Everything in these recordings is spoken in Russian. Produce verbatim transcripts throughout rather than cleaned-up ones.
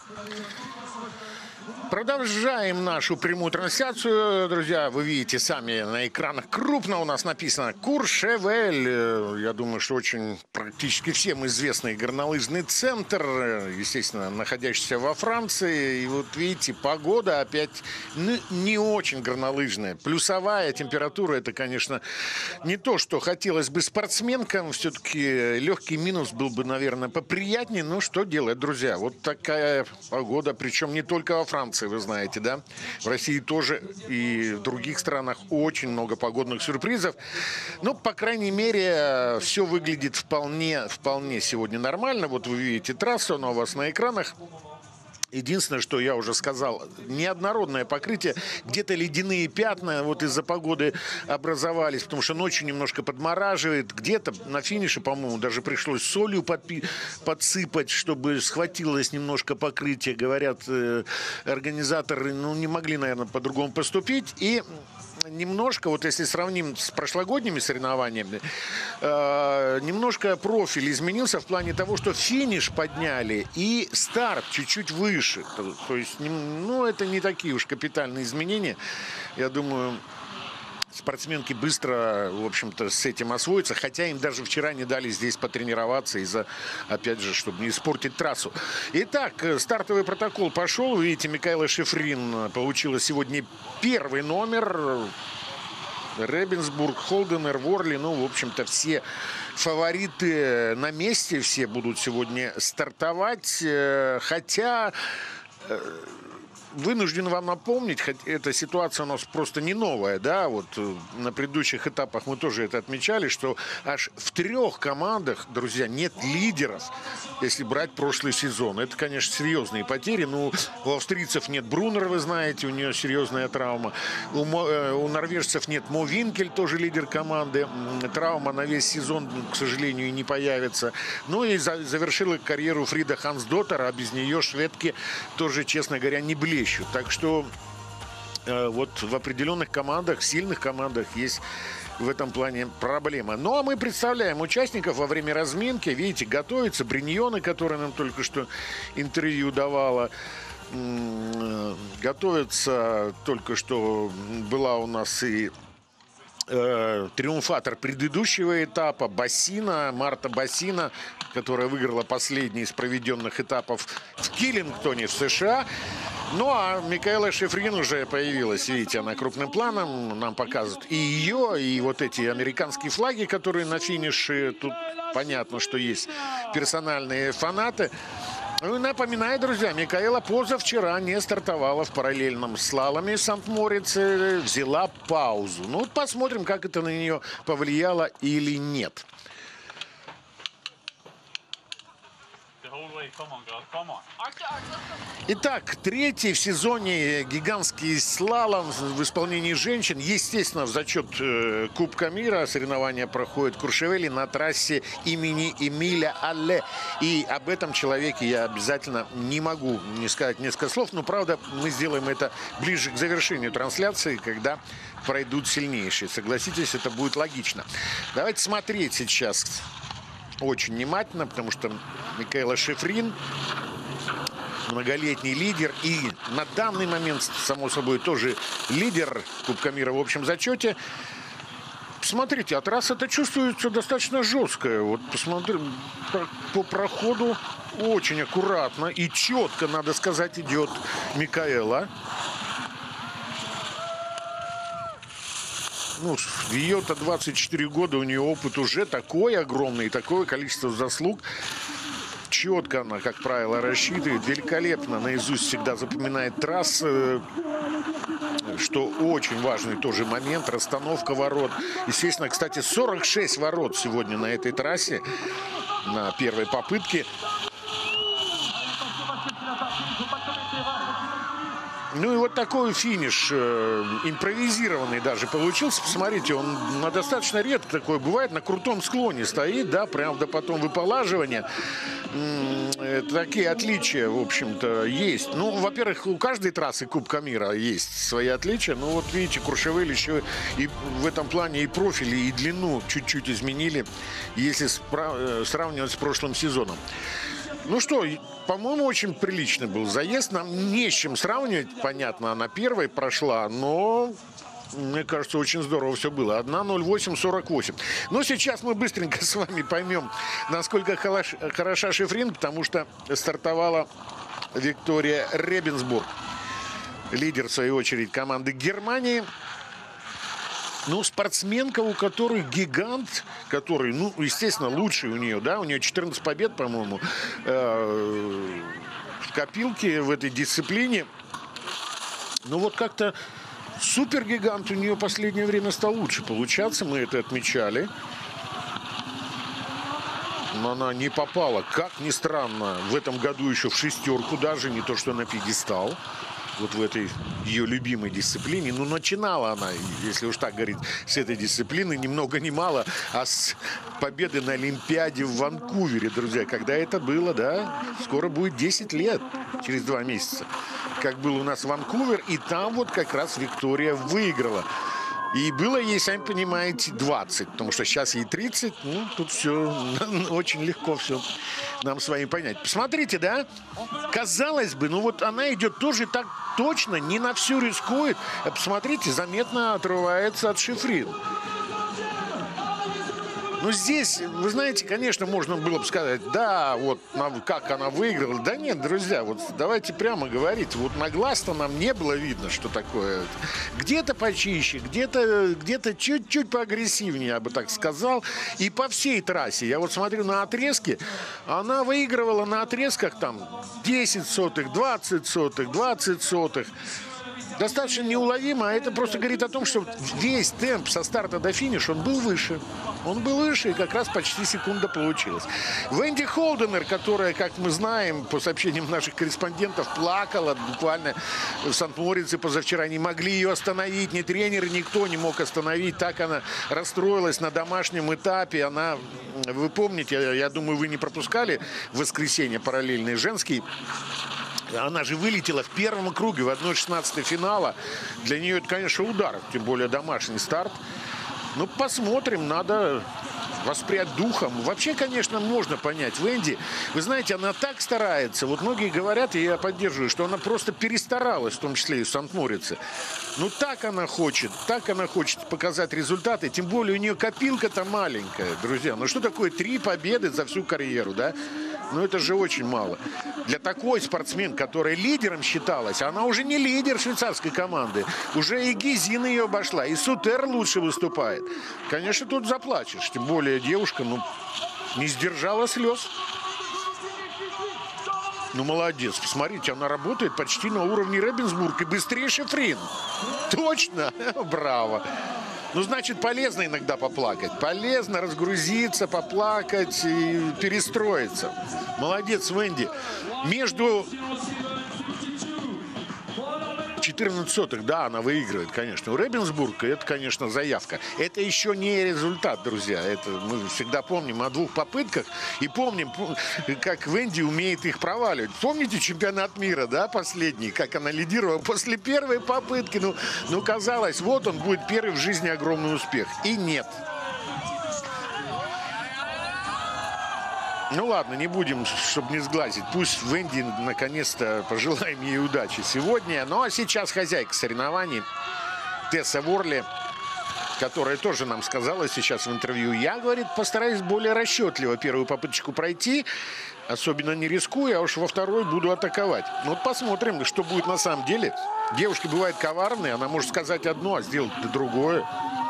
Продолжаем нашу прямую трансляцию. Друзья, вы видите сами на экранах, крупно у нас написано Куршевель. Я думаю, что очень практически всем известный горнолыжный центр, естественно, находящийся во Франции. И вот видите, погода опять ну, не очень горнолыжная. Плюсовая температура, это, конечно, не то, что хотелось бы спортсменкам. Все-таки легкий минус был бы, наверное, поприятнее. Но что делать, друзья? Вот такая погода, причем не только во Франции. Вы знаете, да? В России тоже и в других странах очень много погодных сюрпризов. Но, по крайней мере, все выглядит вполне, вполне сегодня нормально. Вот вы видите трассу, она у вас на экранах. Единственное, что я уже сказал, неоднородное покрытие, где-то ледяные пятна вот из-за погоды образовались, потому что ночью немножко подмораживает, где-то на финише, по-моему, даже пришлось солью подпи- подсыпать, чтобы схватилось немножко покрытие. Говорят, э, организаторы, ну, не могли, наверное, по-другому поступить. И немножко, вот если сравним с прошлогодними соревнованиями, э, немножко профиль изменился в плане того, что финиш подняли и старт чуть-чуть выше. То, то есть, ну, это не такие уж капитальные изменения. Я думаю, спортсменки быстро, в общем-то, с этим освоятся, хотя им даже вчера не дали здесь потренироваться из-за, опять же, чтобы не испортить трассу. Итак, стартовый протокол пошел. Вы видите, Микаэла Шифрин получила сегодня первый номер. Ребенсбург, Холденер, Ворли, ну, в общем-то, все фавориты на месте, все будут сегодня стартовать, хотя вынужден вам напомнить, хоть эта ситуация у нас просто не новая, да, вот на предыдущих этапах мы тоже это отмечали, что аж в трех командах, друзья, нет лидеров, если брать прошлый сезон. Это, конечно, серьезные потери. Ну, у австрийцев нет Брунера, вы знаете, у нее серьезная травма. У, у норвежцев нет Мо Винкель, тоже лидер команды. Травма на весь сезон, к сожалению, не появится. Ну и за, завершила карьеру Фрида Хансдоттер, а без нее шведки тоже, честно говоря, не блещут. Так что э, вот в определенных командах, сильных командах есть в этом плане проблема. Ну, а мы представляем участников во время разминки. Видите, готовится Бриньоне, которая нам только что интервью давала. Готовится, только что была у нас и э, триумфатор предыдущего этапа Басина, Марта Басина, которая выиграла последний из проведенных этапов в Киллингтоне в США. Ну, а Микаэла Шифрин уже появилась, видите, она крупным планом, нам показывают и ее, и вот эти американские флаги, которые на финише, тут понятно, что есть персональные фанаты. Ну и напоминаю, друзья, Микаэла позавчера не стартовала в параллельном слаломе Санкт-Морице, взяла паузу. Ну, посмотрим, как это на нее повлияло или нет. Итак, третий в сезоне гигантский слалом в исполнении женщин. Естественно, в зачет э, Кубка мира соревнования проходят в Куршевеле на трассе имени Эмиля Алле. И об этом человеке я обязательно не могу не сказать несколько слов. Но, правда, мы сделаем это ближе к завершению трансляции, когда пройдут сильнейшие. Согласитесь, это будет логично. Давайте смотреть сейчас очень внимательно, потому что Микаэла Шифрин многолетний лидер и на данный момент, само собой, тоже лидер Кубка мира в общем зачете. Смотрите, а трасса-то чувствуется достаточно жесткая. Вот посмотрим по проходу, очень аккуратно и четко, надо сказать, идет Микаэла. Ну, в ее-то двадцать четыре года, у нее опыт уже такой огромный, и такое количество заслуг. Четко она, как правило, рассчитывает, великолепно, наизусть всегда запоминает трассы, что очень важный тоже момент, расстановка ворот. Естественно, кстати, сорок шесть ворот сегодня на этой трассе, на первой попытке. Ну и вот такой финиш, э, импровизированный даже получился. Посмотрите, он на достаточно редко такое бывает, на крутом склоне стоит, да, правда, потом выполаживание. М-м, такие отличия, в общем-то, есть. Ну, во-первых, у каждой трассы Кубка мира есть свои отличия. Ну, вот видите, Куршевель еще и в этом плане и профили, и длину чуть-чуть изменили, если спра- сравнивать с прошлым сезоном. Ну что, по-моему, очень приличный был заезд. Нам не с чем сравнивать. Понятно, она первой прошла, но... Мне кажется, очень здорово все было. одна ноль восемь сорок восемь. Но сейчас мы быстренько с вами поймем, насколько хороша Шифрин, потому что стартовала Виктория Ребенсбург. Лидер, в свою очередь, команды Германии. Ну, спортсменка, у которой гигант, который, ну, естественно, лучший у нее, да, у нее четырнадцать побед, по-моему, э, в копилке в этой дисциплине. Ну, вот как-то супергигант у нее в последнее время стал лучше получаться, мы это отмечали. Но она не попала, как ни странно, в этом году еще в шестерку, даже не то, что на пьедестал. Вот в этой ее любимой дисциплине. Ну, начинала она, если уж так говорить, с этой дисциплины ни много ни мало, а с победы на Олимпиаде в Ванкувере, друзья. Когда это было, да, скоро будет десять лет, через два месяца. Как был у нас Ванкувер, и там вот как раз Виктория выиграла. И было ей, сами понимаете, двадцать, потому что сейчас ей тридцать, ну, тут все очень легко все нам с вами понять. Посмотрите, да, казалось бы, ну вот она идет тоже так точно, не на всю рискует. Посмотрите, заметно отрывается от Шифрин. Ну, здесь, вы знаете, конечно, можно было бы сказать, да, вот как она выиграла. Да нет, друзья, вот давайте прямо говорить. Вот на глаз-то нам не было видно, что такое. Где-то почище, где-то где-то чуть-чуть поагрессивнее, я бы так сказал. И по всей трассе. Я вот смотрю на отрезки. Она выигрывала на отрезках там десять сотых, двадцать сотых, двадцать сотых. Достаточно неуловимо, а это просто говорит о том, что весь темп со старта до финиша, он был выше. Он был выше, и как раз почти секунда получилась. Венди Холденер, которая, как мы знаем, по сообщениям наших корреспондентов, плакала буквально в Санкт-Морице позавчера. Не могли ее остановить, ни тренеры, никто не мог остановить. Так она расстроилась на домашнем этапе. Она, вы помните, я, я думаю, вы не пропускали в воскресенье параллельный женский. Она же вылетела в первом круге, в одна шестнадцатая финала. Для нее это, конечно, удар, тем более домашний старт. Ну, посмотрим, надо воспрять духом. Вообще, конечно, можно понять Венди. Вы знаете, она так старается. Вот многие говорят, и я поддерживаю, что она просто перестаралась, в том числе и в Санкт-Морице. Ну, так она хочет, так она хочет показать результаты. Тем более у нее копилка-то маленькая, друзья. Ну, что такое три победы за всю карьеру, да? Ну, это же очень мало. Для такой спортсмен, которая лидером считалась, она уже не лидер швейцарской команды. Уже и Гизин ее обошла, и Сутер лучше выступает. Конечно, тут заплачешь. Тем более девушка, ну, не сдержала слез. Ну, молодец. Посмотрите, она работает почти на уровне Ребенсбург и быстрее Шифрин. Точно? Браво. Ну, значит, полезно иногда поплакать. Полезно разгрузиться, поплакать и перестроиться. Молодец, Венди. Между четырнадцать сотых, да, она выигрывает, конечно. У Ребенсбурга это, конечно, заявка. Это еще не результат, друзья. Это мы всегда помним о двух попытках. И помним, как Венди умеет их проваливать. Помните чемпионат мира, да, последний? Как она лидировала после первой попытки. Ну, ну, казалось, вот он будет первый в жизни огромный успех. И нет. Ну ладно, не будем, чтобы не сглазить. Пусть Венди наконец-то пожелаем ей удачи сегодня. Ну а сейчас хозяйка соревнований Тесса Ворли, которая тоже нам сказала сейчас в интервью. Я, говорит, постараюсь более расчетливо первую попыточку пройти. Особенно не рискуя, а уж во второй буду атаковать. Ну вот посмотрим, что будет на самом деле. Девушки бывают коварные. Она может сказать одно, а сделать другое.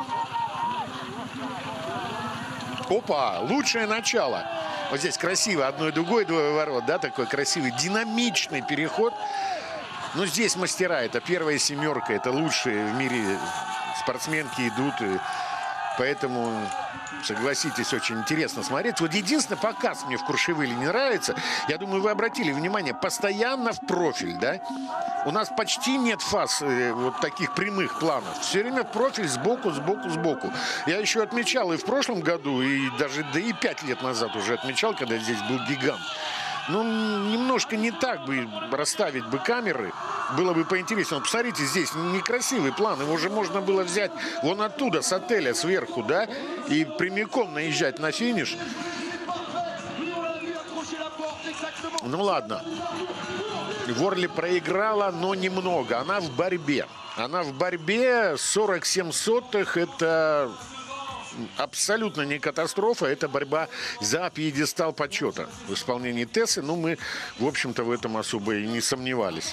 Опа, лучшее начало. Вот здесь красиво, одной дугой, двое ворот, да, такой красивый, динамичный переход. Но здесь мастера, это первая семерка, это лучшие в мире спортсменки идут. И поэтому, согласитесь, очень интересно смотреть. Вот единственный показ мне в Куршевеле не нравится. Я думаю, вы обратили внимание, постоянно в профиль, да? У нас почти нет фаз э, вот таких прямых планов. Все время в профиль сбоку, сбоку, сбоку. Я еще отмечал и в прошлом году, и даже да и пять лет назад уже отмечал, когда здесь был гигант. Ну, немножко не так бы расставить бы камеры, было бы поинтереснее. Посмотрите, здесь некрасивый план. Его же можно было взять вон оттуда, с отеля, сверху, да, и прямиком наезжать на финиш. Ну ладно. Ворли проиграла, но немного. Она в борьбе. Она в борьбе. сорок семь сотых. Это абсолютно не катастрофа. Это борьба за пьедестал почета в исполнении Тессы. Ну, мы, в общем-то, в этом особо и не сомневались.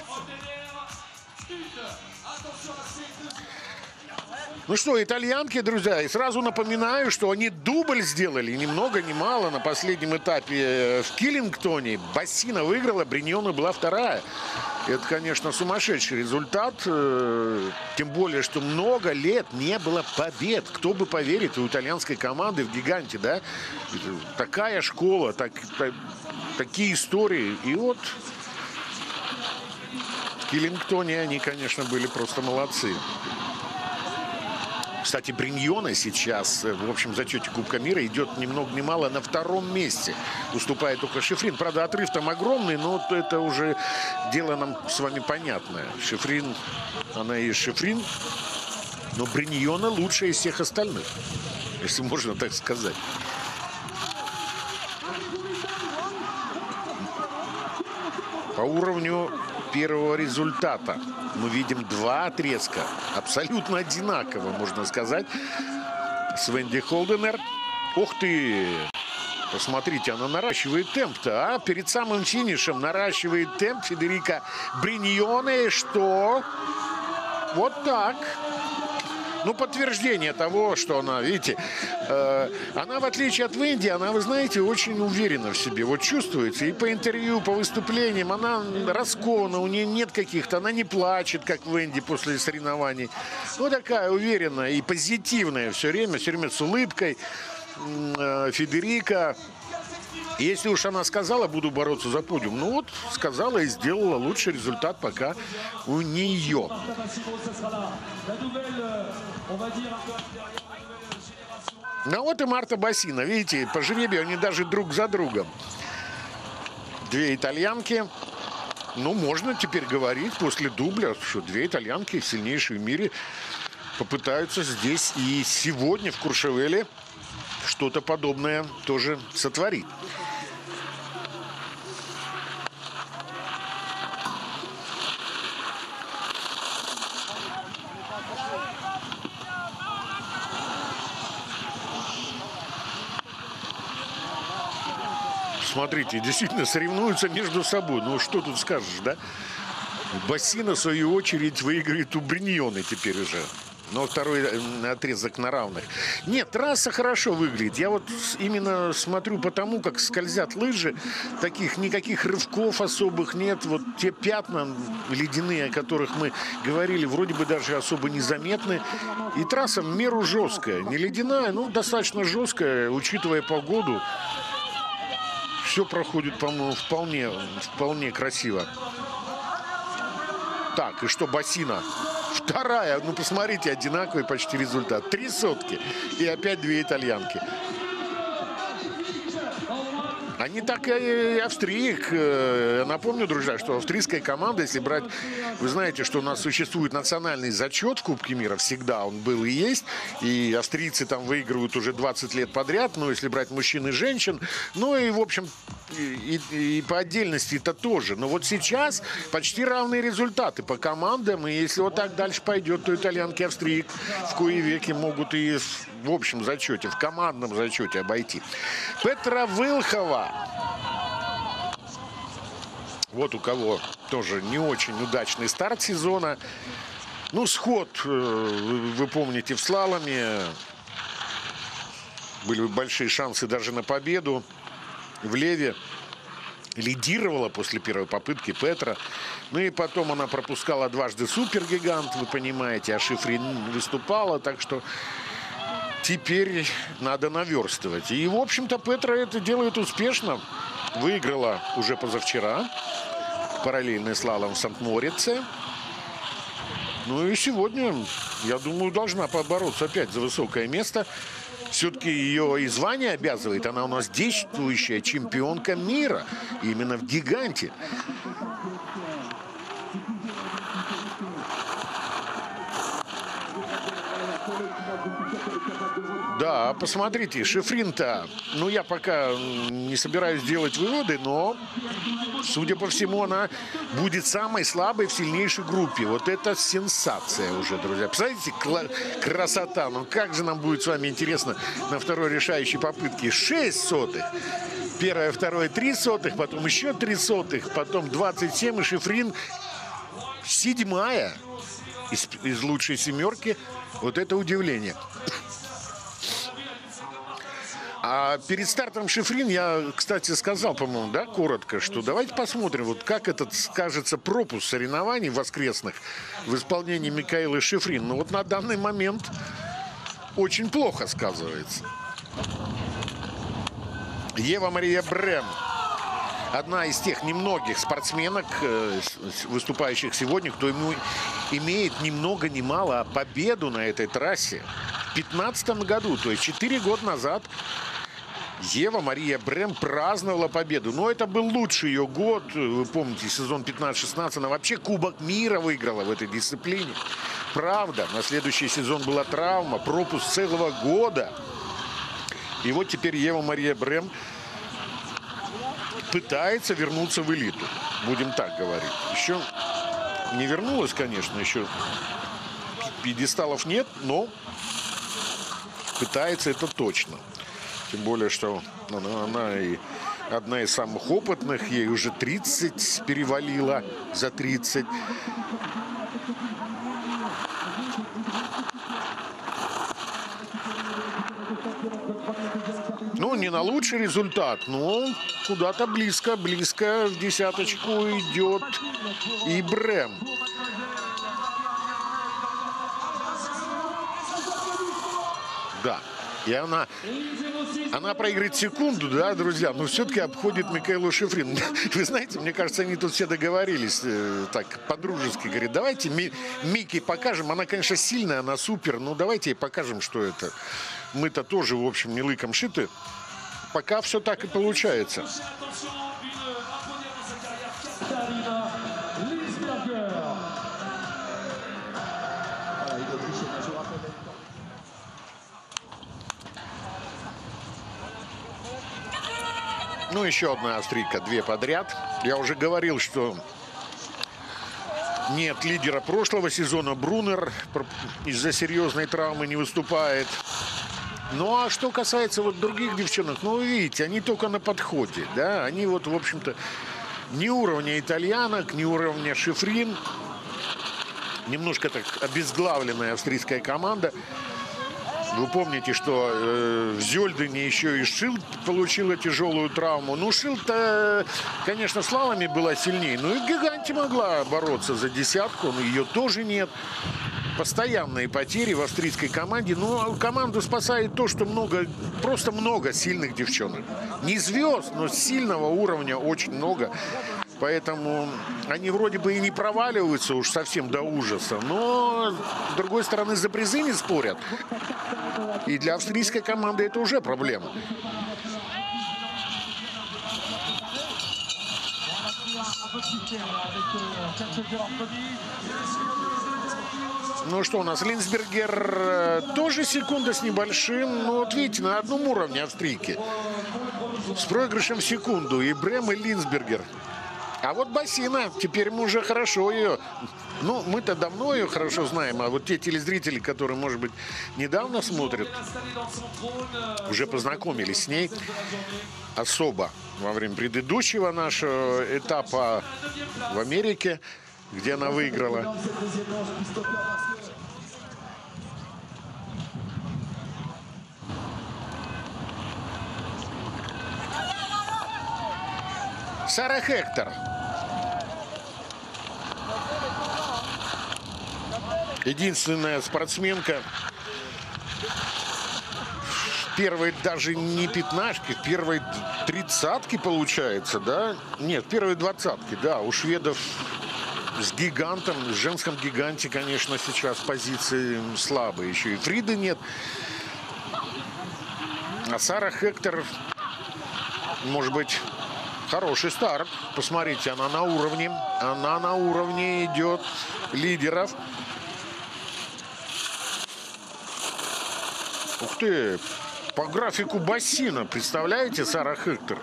Ну что, итальянки, друзья, и сразу напоминаю, что они дубль сделали, ни много ни мало, на последнем этапе в Киллингтоне. Бассина выиграла, Бриньоне была вторая. Это, конечно, сумасшедший результат, тем более, что много лет не было побед. Кто бы поверит, у итальянской команды в гиганте, да, такая школа, так, так, такие истории. И вот в Киллингтоне они, конечно, были просто молодцы. Кстати, Бриньоне сейчас, в общем зачете Кубка мира идет ни много ни мало на втором месте. Уступает только Шифрин. Правда, отрыв там огромный, но это уже дело нам с вами понятное. Шифрин, она и Шифрин, но Бриньоне лучшая из всех остальных, если можно так сказать. По уровню первого результата мы видим два отрезка, абсолютно одинаково, можно сказать. С Венди Холденер. Ух ты! Посмотрите, она наращивает темп-то, а? Перед самым финишем наращивает темп Федерика Бриньоне, что вот так. Ну, подтверждение того, что она, видите, э, она, в отличие от Венди, она, вы знаете, очень уверена в себе. Вот чувствуется. И по интервью, по выступлениям она раскована, у нее нет каких-то, она не плачет, как Венди после соревнований. Ну, такая уверенная и позитивная все время, все время с улыбкой. Э, Федерика. Если уж она сказала, буду бороться за подиум, ну вот, сказала и сделала лучший результат пока у нее. Ну вот и Марта Бассина, видите, по жребию они даже друг за другом. Две итальянки. Ну, можно теперь говорить после дубля, что две итальянки, сильнейшие в мире, попытаются здесь и сегодня в Куршевеле что-то подобное тоже сотворить. Смотрите, действительно соревнуются между собой. Ну, что тут скажешь, да? Бассина, в свою очередь, выиграет у Бриньоне теперь уже. Но второй отрезок на равных. Нет, трасса хорошо выглядит. Я вот именно смотрю по тому, как скользят лыжи. Таких никаких рывков особых нет. Вот те пятна ледяные, о которых мы говорили, вроде бы даже особо незаметны. И трасса в меру жесткая. Не ледяная, но достаточно жесткая, учитывая погоду. Все проходит, по-моему, вполне, вполне красиво. Так, и что, Бассина? Вторая. Ну, посмотрите, одинаковый почти результат. Три сотки. И опять две итальянки. Они так и австрийк. Напомню, друзья, что австрийская команда, если брать... Вы знаете, что у нас существует национальный зачет в Кубке мира. Всегда он был и есть. И австрийцы там выигрывают уже двадцать лет подряд. Ну, если брать мужчин и женщин. Ну, и, в общем, и, и, и по отдельности это тоже. Но вот сейчас почти равные результаты по командам. И если вот так дальше пойдет, то итальянки и австрийк в кои веки могут и в общем зачете, в командном зачете обойти. Петра Вилхова. Вот у кого тоже не очень удачный старт сезона. Ну, сход, вы помните, в слаломе. Были большие шансы даже на победу. В Леве лидировала после первой попытки Петра. Ну и потом она пропускала дважды супергигант, вы понимаете, а Шифрин выступала. Так что теперь надо наверстывать. И, в общем-то, Петра это делает успешно. Выиграла уже позавчера параллельный слалом в Санкт-Морице. Ну и сегодня, я думаю, должна побороться опять за высокое место. Все-таки ее и звание обязывает. Она у нас действующая чемпионка мира. Именно в гиганте. Да, посмотрите, Шифрин-то, ну, я пока не собираюсь делать выводы, но, судя по всему, она будет самой слабой в сильнейшей группе. Вот это сенсация уже, друзья. Посмотрите, красота. Ну, как же нам будет с вами интересно на второй решающей попытке. Шесть сотых. Первое, второе, три сотых, потом еще три сотых, потом двадцать семь, и Шифрин седьмая из, из лучшей семерки. Вот это удивление. А перед стартом Шифрин я, кстати, сказал, по-моему, да, коротко, что давайте посмотрим, вот как этот скажется пропуск соревнований воскресных в исполнении Микаэлы Шифрин. Ну вот на данный момент очень плохо сказывается. Ева Мария Брем. Одна из тех немногих спортсменок, выступающих сегодня, кто ему имеет ни много ни мало победу на этой трассе. В две тысячи пятнадцатом году, то есть четыре года назад, Ева Мария Брем праздновала победу. Но это был лучший ее год. Вы помните, сезон пятнадцать-шестнадцать. Она вообще Кубок мира выиграла в этой дисциплине. Правда, на следующий сезон была травма, пропуск целого года. И вот теперь Ева Мария Брем пытается вернуться в элиту. Будем так говорить. Еще не вернулась, конечно, еще пьедесталов нет, но пытается, это точно. Тем более, что она, она и одна из самых опытных, ей уже тридцать перевалила, за тридцать. Ну, не на лучший результат, но куда-то близко, близко в десяточку идет и Брем. Да, и она, она проиграет секунду, да, друзья, но все-таки обходит Микаэлу Шифрин. Вы знаете, мне кажется, они тут все договорились, э, так, по-дружески, говорит, давайте Ми, Микки покажем, она, конечно, сильная, она супер, но давайте ей покажем, что это. Мы-то тоже, в общем, не лыком шиты. Пока все так и получается. Ну, еще одна австрийка, две подряд. Я уже говорил, что нет лидера прошлого сезона. Брунер из-за серьезной травмы не выступает. Ну, а что касается вот других девчонок, ну, вы видите, они только на подходе, да. Они вот, в общем-то, ни уровня итальянок, ни уровня Шифрин. Немножко так обезглавленная австрийская команда. Вы помните, что э, в Зёльдене еще и Шилд получила тяжелую травму. Ну, Шилд-то, конечно, в слаломе была сильнее. Ну, и в Гиганте могла бороться за десятку, но ее тоже нет. Постоянные потери в австрийской команде. Но команду спасает то, что много, просто много сильных девчонок. Не звезд, но сильного уровня очень много. Поэтому они вроде бы и не проваливаются уж совсем до ужаса. Но, с другой стороны, за призы не спорят. И для австрийской команды это уже проблема. Ну что у нас? Линсбергер тоже секунда с небольшим. Ну вот видите, на одном уровне австрийки. С проигрышем в секунду. И Брем, и Линсбергер. А вот Басина, теперь мы уже хорошо ее... Ну, мы-то давно ее хорошо знаем, а вот те телезрители, которые, может быть, недавно смотрят, уже познакомились с ней особо во время предыдущего нашего этапа в Америке, где она выиграла. Сара Хектор. Единственная спортсменка в первой даже не пятнашки, в первой тридцатке получается, да? Нет, в первой двадцатке, да. У шведов с гигантом, в женском гиганте, конечно, сейчас позиции слабые. Еще и Фриды нет. А Сара Хектор, может быть, хороший старт. Посмотрите, она на уровне. Она на уровне идет лидеров. Ух ты! По графику бассейна, представляете, Сара Хектор?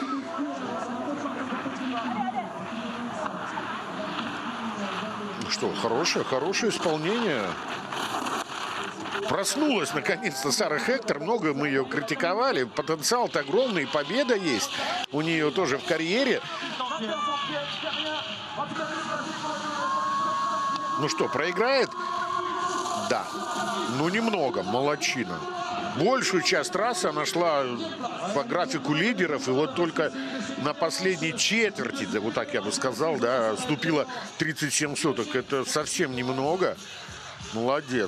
Ну что, хорошее, хорошее исполнение. Проснулась наконец-то Сара Хектор. Много мы ее критиковали. Потенциал-то огромный, победа есть у нее тоже в карьере. Ну что, проиграет? Да. Ну немного, молодчина. Большую часть трассы она шла по графику лидеров, и вот только на последней четверти, да, вот так я бы сказал, да, вступила тридцать семь соток. Это совсем немного. Молодец.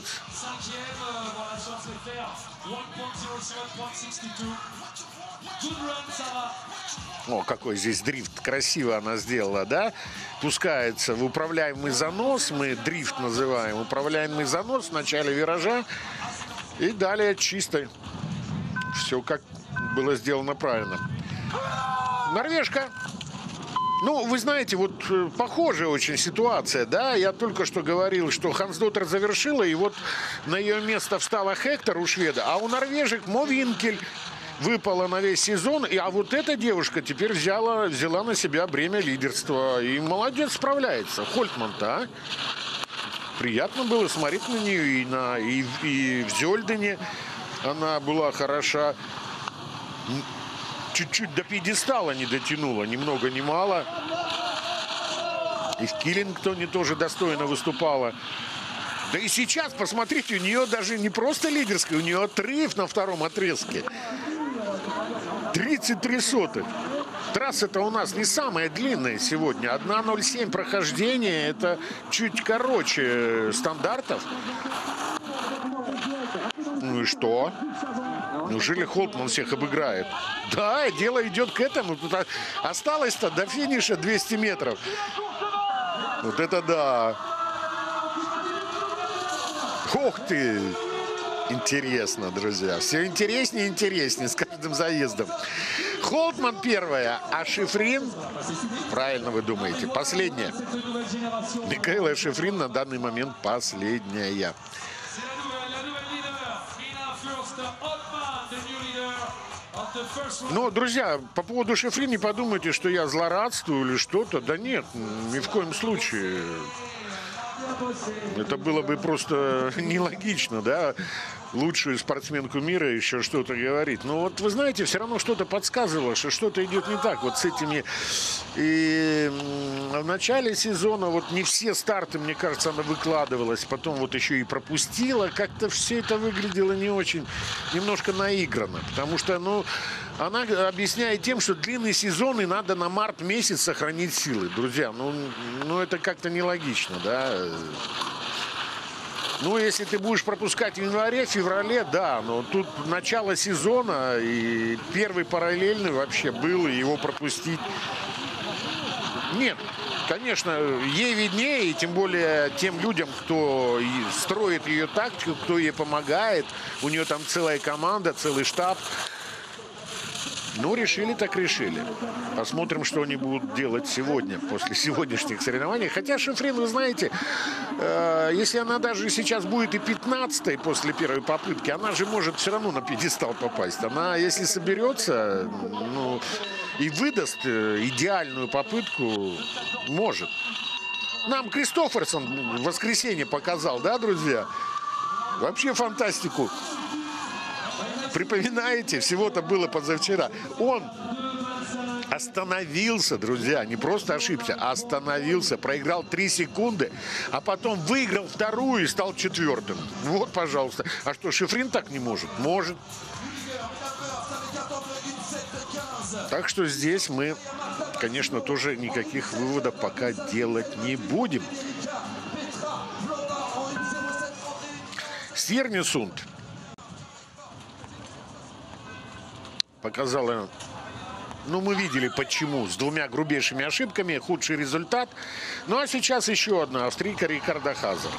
О, какой здесь дрифт. Красиво она сделала, да? Пускается в управляемый занос. Мы дрифт называем. Управляемый занос в начале виража. И далее чисто. Все как было сделано правильно. Норвежка. Ну, вы знаете, вот похожая очень ситуация, да? Я только что говорил, что Хансдоттер завершила, и вот на ее место встала Хектор у шведа, а у норвежек Мо Винкель выпала на весь сезон, и, а вот эта девушка теперь взяла, взяла на себя бремя лидерства. И молодец, справляется. Хольтман-то, а? Приятно было смотреть на нее, и, на, и, и в Зёльдене она была хороша. Чуть-чуть до пьедестала не дотянула, ни много ни мало. И в Киллингтоне тоже достойно выступала. Да и сейчас, посмотрите, у нее даже не просто лидерская, у нее отрыв на втором отрезке. тридцать три сотых. Трасса-то у нас не самая длинная сегодня. одна ноль семь прохождение. Это чуть короче стандартов. Ну и что? Неужели Холтман всех обыграет? Да, дело идет к этому. Тут осталось-то до финиша двести метров. Вот это да. Ух ты! Интересно, друзья. Все интереснее и интереснее с каждым заездом. Холтман первая, а Шифрин, правильно вы думаете, последняя. Микаэла Шифрин на данный момент последняя. Но, друзья, по поводу Шифрин не подумайте, что я злорадствую или что-то. Да нет, ни в коем случае. Это было бы просто нелогично, да, лучшую спортсменку мира еще что-то говорить. Но вот вы знаете, все равно что-то подсказывало, что что-то идет не так вот с этими. И в начале сезона вот не все старты, мне кажется, она выкладывалась, потом вот еще и пропустила. Как-то все это выглядело не очень, немножко наигранно, потому что, ну, она объясняет тем, что длинный сезон и надо на март месяц сохранить силы. Друзья, ну, ну это как-то нелогично, да. Ну, если ты будешь пропускать в январе, феврале, да, но тут начало сезона, и первый параллельный вообще был, и его пропустить. Нет, конечно, ей виднее, и тем более тем людям, кто строит ее тактику, кто ей помогает. У нее там целая команда, целый штаб. Ну, решили так решили. Посмотрим, что они будут делать сегодня, после сегодняшних соревнований. Хотя Шифрин, вы знаете, э, если она даже сейчас будет и пятнадцатой после первой попытки, она же может все равно на пьедестал попасть. Она, если соберется, ну, и выдаст идеальную попытку, может. Нам Кристоферсон в воскресенье показал, да, друзья? Вообще фантастику. Припоминаете, всего-то было позавчера. Он остановился, друзья, не просто ошибся, а остановился, проиграл три секунды, а потом выиграл вторую и стал четвертым. Вот, пожалуйста. А что, Шифрин так не может? Может. Так что здесь мы, конечно, тоже никаких выводов пока делать не будем. Стьернесунд показала, ну, мы видели почему, с двумя грубейшими ошибками, худший результат. Ну, а сейчас еще одна австрийка Рикарда Хазер.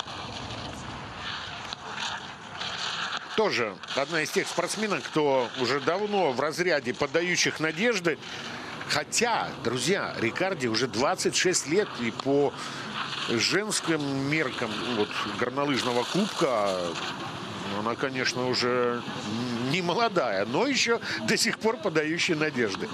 Тоже одна из тех спортсменок, кто уже давно в разряде подающих надежды. Хотя, друзья, Рикарде уже двадцать шесть лет, и по женским меркам вот, горнолыжного кубка Она, конечно, уже не молодая, но еще до сих пор подающая надежды.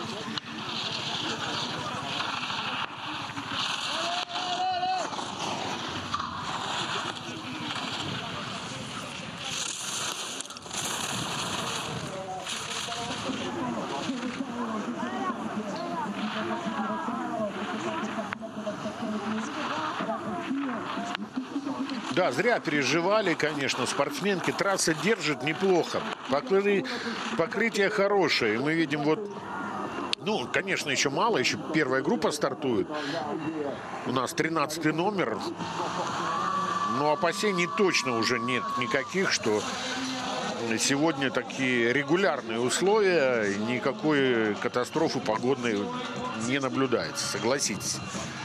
Да, зря переживали, конечно, спортсменки. Трасса держит неплохо. Покры... Покрытие хорошее. Мы видим вот... Ну, конечно, еще мало. Еще первая группа стартует. У нас тринадцатый номер. Но опасений точно уже нет никаких, что сегодня такие регулярные условия. Никакой катастрофы погодной не наблюдается. Согласитесь.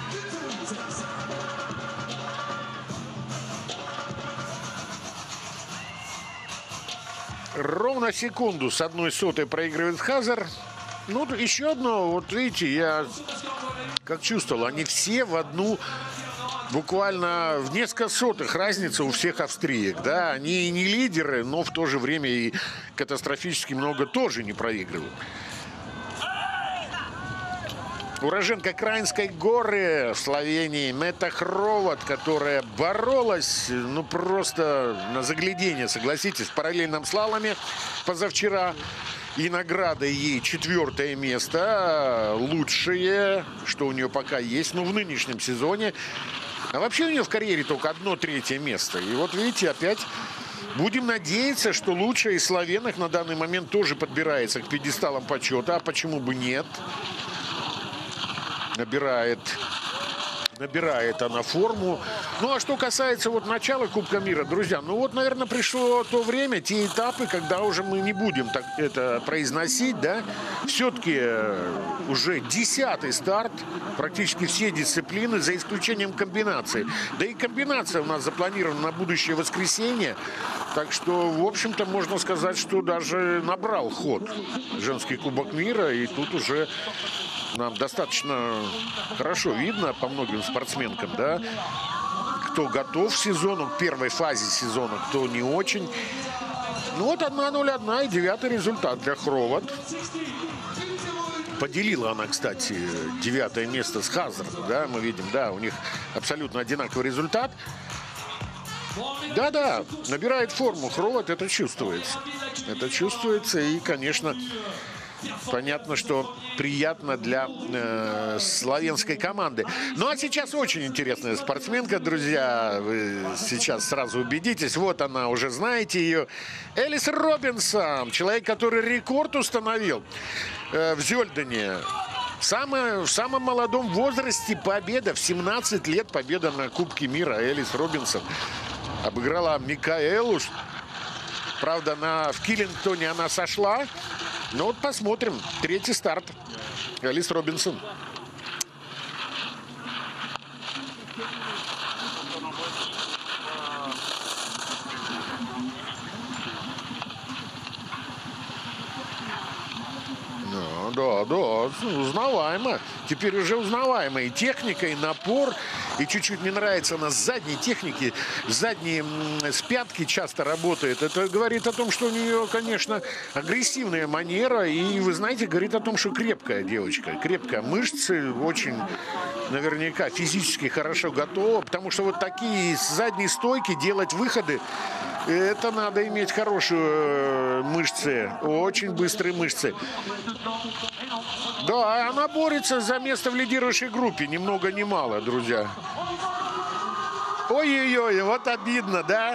Ровно секунду с одной сотой проигрывает Хазар. Ну, еще одно, вот видите, я как чувствовал, они все в одну, буквально в несколько сотых разница у всех австриек, да. Они не лидеры, но в то же время и катастрофически много тоже не проигрывают. Уроженка Краинской горы в Словении Мета Хроват, которая боролась, ну, просто на заглядение, согласитесь, в параллельном слаломе позавчера. И награда ей четвертое место, лучшее, что у нее пока есть, ну, в нынешнем сезоне. А вообще у нее в карьере только одно третье место. И вот видите, опять будем надеяться, что лучшая из словенок на данный момент тоже подбирается к пьедесталам почета. А почему бы нет? Набирает, набирает она форму. Ну, а что касается вот начала Кубка мира, друзья, ну вот, наверное, пришло то время, те этапы, когда уже мы не будем так это произносить, да. Все-таки уже десятый старт, практически все дисциплины, за исключением комбинации. Да и комбинация у нас запланирована на будущее воскресенье. Так что, в общем-то, можно сказать, что даже набрал ход женский Кубок мира. И тут уже нам достаточно хорошо видно по многим спортсменкам, да, кто готов к сезону, к первой фазе сезона, кто не очень. Ну вот одна ноль один и девятый результат для Хроват. Поделила она, кстати, девятое место с Хазар, да, мы видим, да, у них абсолютно одинаковый результат. Да-да, набирает форму Хроват, это чувствуется. Это чувствуется, и, конечно, понятно, что приятно для э, славянской команды. Ну, а сейчас очень интересная спортсменка, друзья. Вы сейчас сразу убедитесь. Вот она, уже знаете ее. Элис Робинсон. Человек, который рекорд установил э, в Зёльдене. В, самое, в самом молодом возрасте победа. В семнадцать лет победа на Кубке мира. Элис Робинсон обыграла Микаэлу. Правда, на, в Киллингтоне она сошла. Ну вот посмотрим. Третий старт. Элис Робинсон. Да, да, узнаваемо. Теперь уже узнаваемо. И техника, и напор. И чуть-чуть мне нравится она с задней техники, задние с пятки часто работает. Это говорит о том, что у нее, конечно, агрессивная манера. И, вы знаете, говорит о том, что крепкая девочка. Крепкая. Мышцы очень, наверняка, физически хорошо готова. Потому что вот такие с задней стойки делать выходы, это надо иметь хорошие мышцы. Очень быстрые мышцы. Да, она борется за место в лидирующей группе. Ни много ни мало, друзья. Ой-ой-ой, вот обидно, да?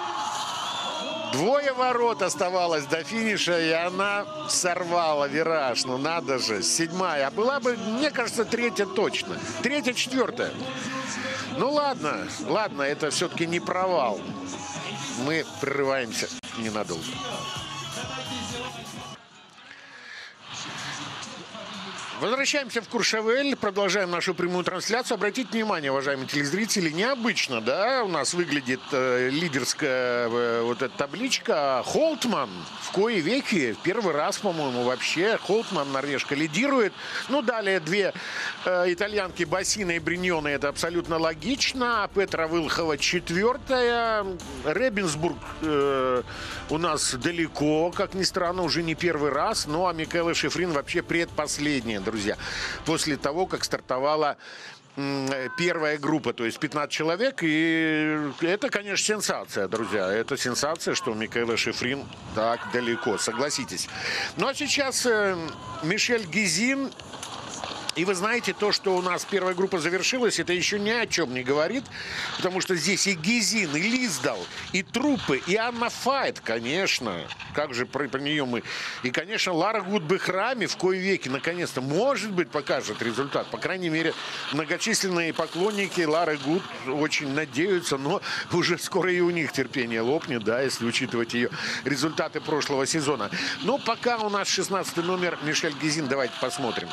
Двое ворот оставалось до финиша, и она сорвала вираж. Ну надо же, седьмая. А была бы, мне кажется, третья точно. Третья, четвертая. Ну ладно, ладно, это все-таки не провал. Мы прерываемся ненадолго. Возвращаемся в Куршевель, продолжаем нашу прямую трансляцию. Обратите внимание, уважаемые телезрители, необычно, да, у нас выглядит э, лидерская э, вот эта табличка. Холтман в кои веки, в первый раз, по-моему, вообще Холтман, норвежка, лидирует. Ну, далее две э, итальянки, Бассина и Бриньоне, это абсолютно логично. Петра Вилхова четвертая. Ребенсбург э, у нас далеко, как ни странно, уже не первый раз. Ну, а Микаэла Шифрин вообще предпоследняя, друзья, после того, как стартовала первая группа, то есть пятнадцать человек. И это, конечно, сенсация, друзья. Это сенсация, что Микаэла Шифрин так далеко, согласитесь. Ну, а сейчас э, Мишель Гизин. И вы знаете, то, что у нас первая группа завершилась, это еще ни о чем не говорит, потому что здесь и Гизин, и Лиздал, и Трупы, и Анна Файт, конечно. Как же про, про нее мы... И, конечно, Лара Гуд-Бехрами в кои веки, наконец-то, может быть, покажет результат. По крайней мере, многочисленные поклонники Лары Гуд очень надеются, но уже скоро и у них терпение лопнет, да, если учитывать ее результаты прошлого сезона. Но пока у нас шестнадцатый номер Мишель Гизин, давайте посмотрим.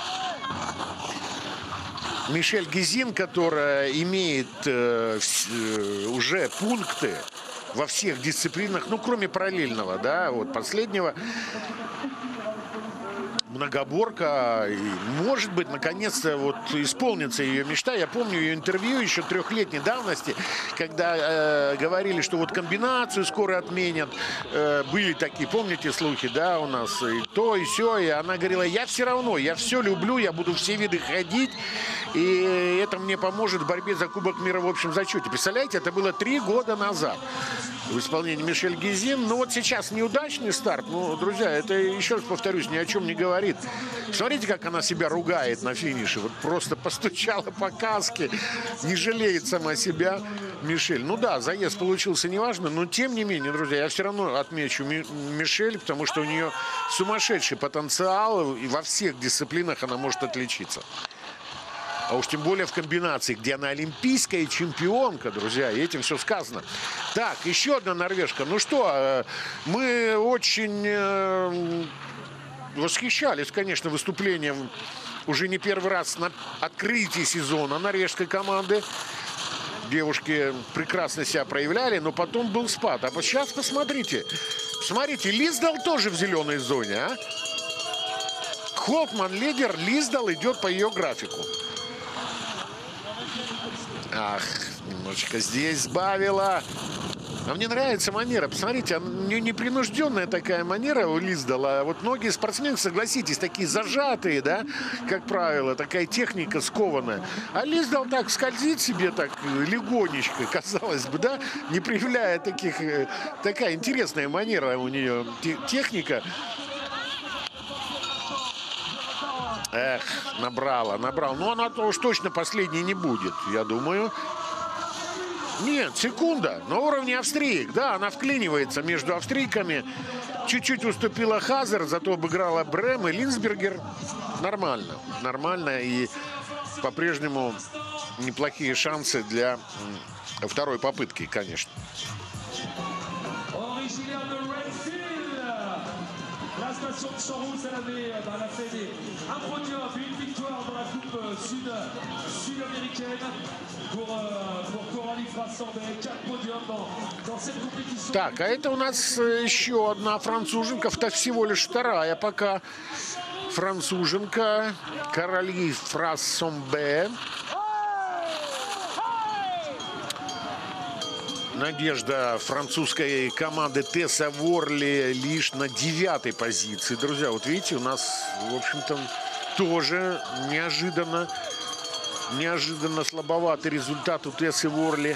Мишель Гизин, которая имеет э, э, уже пункты во всех дисциплинах, ну, кроме параллельного, да, вот последнего. Многоборка. И, может быть, наконец-то вот исполнится ее мечта. Я помню ее интервью еще трехлетней давности, когда э, говорили, что вот комбинацию скоро отменят. Э, были такие, помните, слухи, да, у нас и то, и сё. И она говорила, я все равно, я все люблю, я буду все виды ходить. И это мне поможет в борьбе за Кубок мира в общем зачете. Представляете, это было три года назад в исполнении Мишель Гизин. Ну вот сейчас неудачный старт. Ну, друзья, это, еще раз повторюсь, ни о чем не говорит. Смотрите, как она себя ругает на финише. Вот просто постучала по каске. Не жалеет сама себя Мишель. Ну да, заезд получился неважно, но тем не менее, друзья, я все равно отмечу Ми Мишель, потому что у нее сумасшедший потенциал. И во всех дисциплинах она может отличиться. А уж тем более в комбинации, где она олимпийская чемпионка, друзья. И этим все сказано. Так, еще одна норвежка. Ну что, мы очень э, восхищались, конечно, выступлением уже не первый раз на открытии сезона норвежской команды. Девушки прекрасно себя проявляли, но потом был спад. А вот сейчас посмотрите. Смотрите, Лиздал тоже в зеленой зоне, а? Холтман лидер, Лиздал идет по ее графику. Ах, немножечко здесь сбавила. А мне нравится манера. Посмотрите, у нее непринужденная такая манера у Лиздала. Вот многие спортсмены, согласитесь, такие зажатые, да, как правило, такая техника скованная. А Лиздал так скользит себе так легонечко, казалось бы, да, не проявляя таких... Такая интересная манера у нее, техника. Эх, набрала, набрала. Но она уж точно последней не будет, я думаю. Нет, секунда. На уровне австриек. Да, она вклинивается между австрийками. Чуть-чуть уступила Хазер, зато обыграла Брэм и Линсбергер. Нормально. Нормально. И по-прежнему неплохие шансы для второй попытки, конечно. Так, а это у нас еще одна француженка, всего лишь вторая пока француженка, Короли Фрассомбе. Надежда французской команды Тесса Ворли лишь на девятой позиции. Друзья, вот видите, у нас, в общем-то, тоже неожиданно, неожиданно слабоватый результат у Тессы Ворли.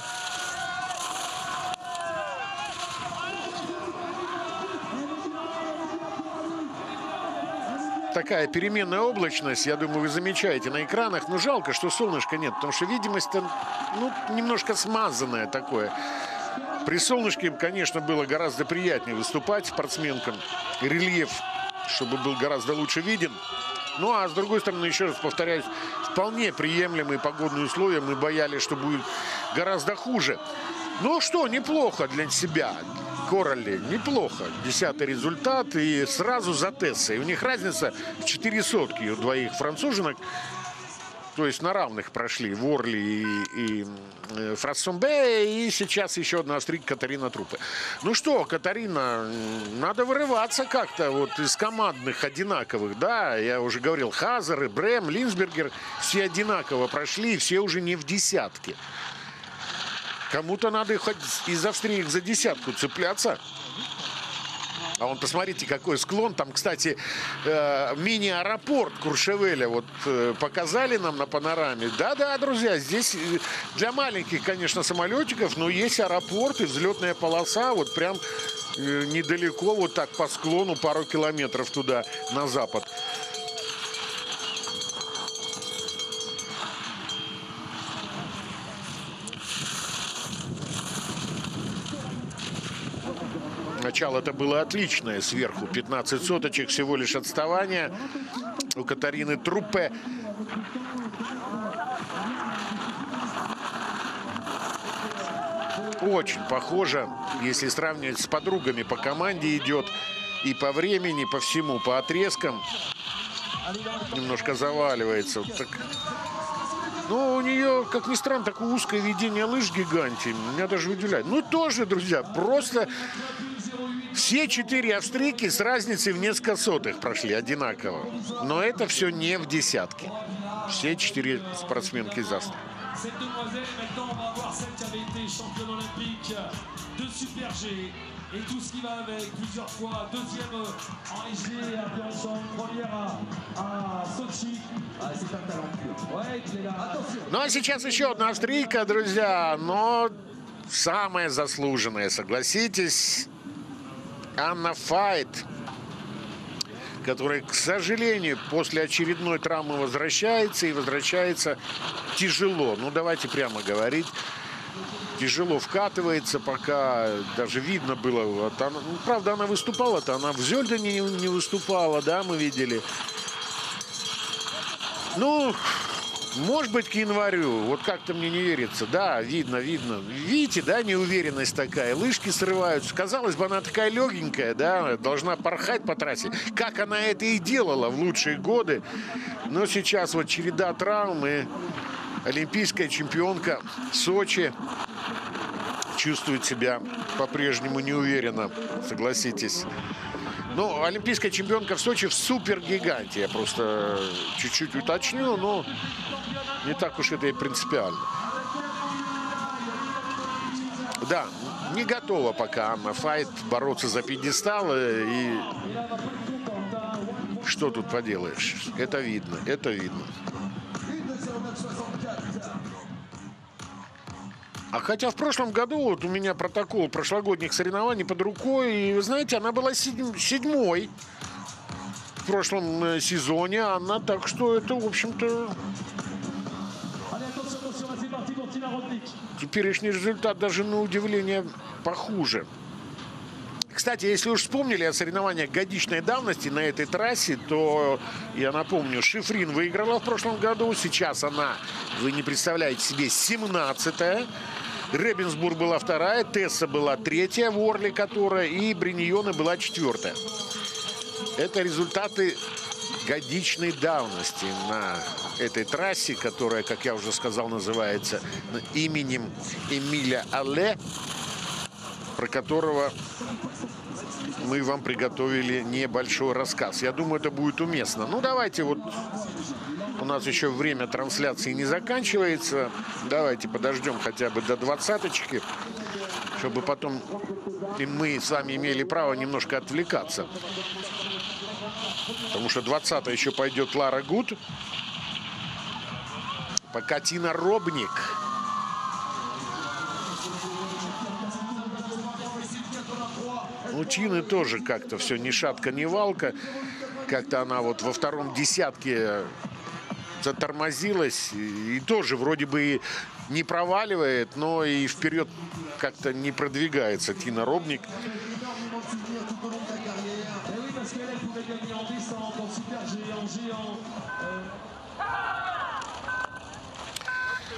Такая переменная облачность, я думаю, вы замечаете на экранах. Но жалко, что солнышка нет, потому что видимость-то, ну, немножко смазанная такое. При солнышке, конечно, было гораздо приятнее выступать спортсменкам. Рельеф, чтобы был гораздо лучше виден. Ну, а с другой стороны, еще раз повторяюсь, вполне приемлемые погодные условия. Мы боялись, что будет гораздо хуже. Ну что, неплохо для себя. Королли. Неплохо. Десятый результат и сразу за Тессой. У них разница в четыре сотки у двоих француженок. То есть на равных прошли Ворли и, и Фрассомбе. И сейчас еще одна австрийка Катарина Труппе. Ну что, Катарина, надо вырываться как-то вот из командных одинаковых. Да, я уже говорил, Хазер и Брем, Линсбергер. Все одинаково прошли, все уже не в десятке. Кому-то надо хоть из австриек за десятку цепляться. А вон, посмотрите, какой склон. Там, кстати, э, мини-аэропорт Куршевеля вот э, показали нам на панораме. Да-да, друзья, здесь для маленьких, конечно, самолетиков, но есть аэропорт и взлетная полоса. Вот прям э, недалеко, вот так по склону, пару километров туда, на запад. Начало-то было отличное сверху. пятнадцать соточек, всего лишь отставание у Катарины Труппе. Очень похоже, если сравнивать с подругами, по команде идет. И по времени, по всему, по отрезкам. Немножко заваливается. Вот так. Но у нее, как ни странно, такое узкое ведение лыж гиганте. Меня даже удивляет. Ну, тоже, друзья, просто... Все четыре австрийки с разницей в несколько сотых прошли одинаково. Но это все не в десятке. Все четыре спортсменки из Австрии. Ну а сейчас еще одна австрийка, друзья. Но самая заслуженная, согласитесь. Анна Файт, которая, к сожалению, после очередной травмы возвращается и возвращается тяжело. Ну, давайте прямо говорить. Тяжело вкатывается, пока даже видно было. Вот она, ну, правда, она выступала-то, она в Зёльдене не, не выступала, да, мы видели. Ну... Может быть, к январю. Вот как-то мне не верится. Да, видно, видно. Видите, да, неуверенность такая. Лыжки срываются. Казалось бы, она такая легенькая, да, должна порхать по трассе. Как она это и делала в лучшие годы. Но сейчас вот череда травм и олимпийская чемпионка Сочи чувствует себя по-прежнему неуверенно, согласитесь. Ну, олимпийская чемпионка в Сочи в супергиганте. Я просто чуть-чуть уточню, но не так уж это и принципиально. Да, не готова пока Анна Файт бороться за пьедестал. И что тут поделаешь? Это видно, это видно. А хотя в прошлом году вот у меня протокол прошлогодних соревнований под рукой, и вы знаете, она была седьмой в прошлом сезоне, Анна, так что это, в общем-то, теперешний результат даже на удивление похуже. Кстати, если уж вспомнили о соревнованиях годичной давности на этой трассе, то, я напомню, Шифрин выиграла в прошлом году. Сейчас она, вы не представляете себе, семнадцатая. Ребенсбург была вторая, Тесса была третья, Ворли, которая, и Бриньоне была четвертая. Это результаты годичной давности на этой трассе, которая, как я уже сказал, называется именем Эмиля Алле, про которого мы вам приготовили небольшой рассказ. Я думаю, это будет уместно. Ну, давайте вот... У нас еще время трансляции не заканчивается. Давайте подождем хотя бы до двадцаточки, чтобы потом и мы с вами имели право немножко отвлекаться. Потому что двадцатая еще пойдет Лара Гуд. Пока Тина Робник. У Тины тоже как-то все ни шатка, ни валка. Как-то она вот во втором десятке затормозилась. И тоже вроде бы и не проваливает, но и вперед как-то не продвигается Тина Робник.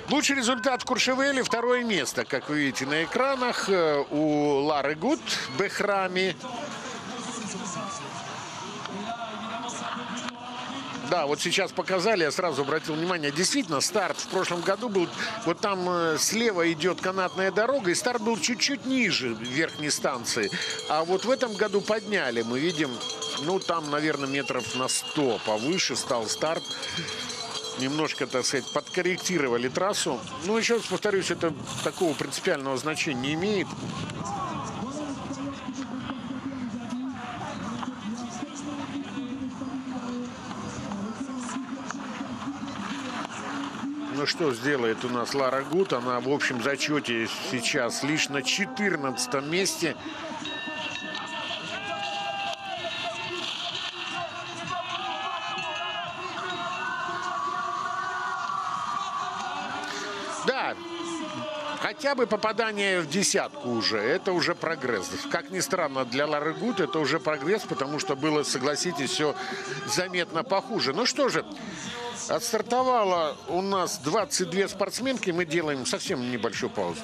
Лучший результат в Куршевеле, второе место, как вы видите на экранах, у Лары Гут Бехрами. Да, вот сейчас показали, я сразу обратил внимание, действительно, старт в прошлом году был, вот там слева идет канатная дорога, и старт был чуть-чуть ниже верхней станции. А вот в этом году подняли, мы видим, ну, там, наверное, метров на сто повыше стал старт. Немножко, так сказать, подкорректировали трассу. Ну, еще раз повторюсь, это такого принципиального значения не имеет. Ну, что сделает у нас Лара Гут? Она в общем зачете сейчас лишь на четырнадцатом месте. Да, хотя бы попадание в десятку уже, это уже прогресс. Как ни странно, для Лары Гут это уже прогресс, потому что было, согласитесь, все заметно похуже. Ну что же, отстартовало у нас двадцать две спортсменки, мы делаем совсем небольшую паузу.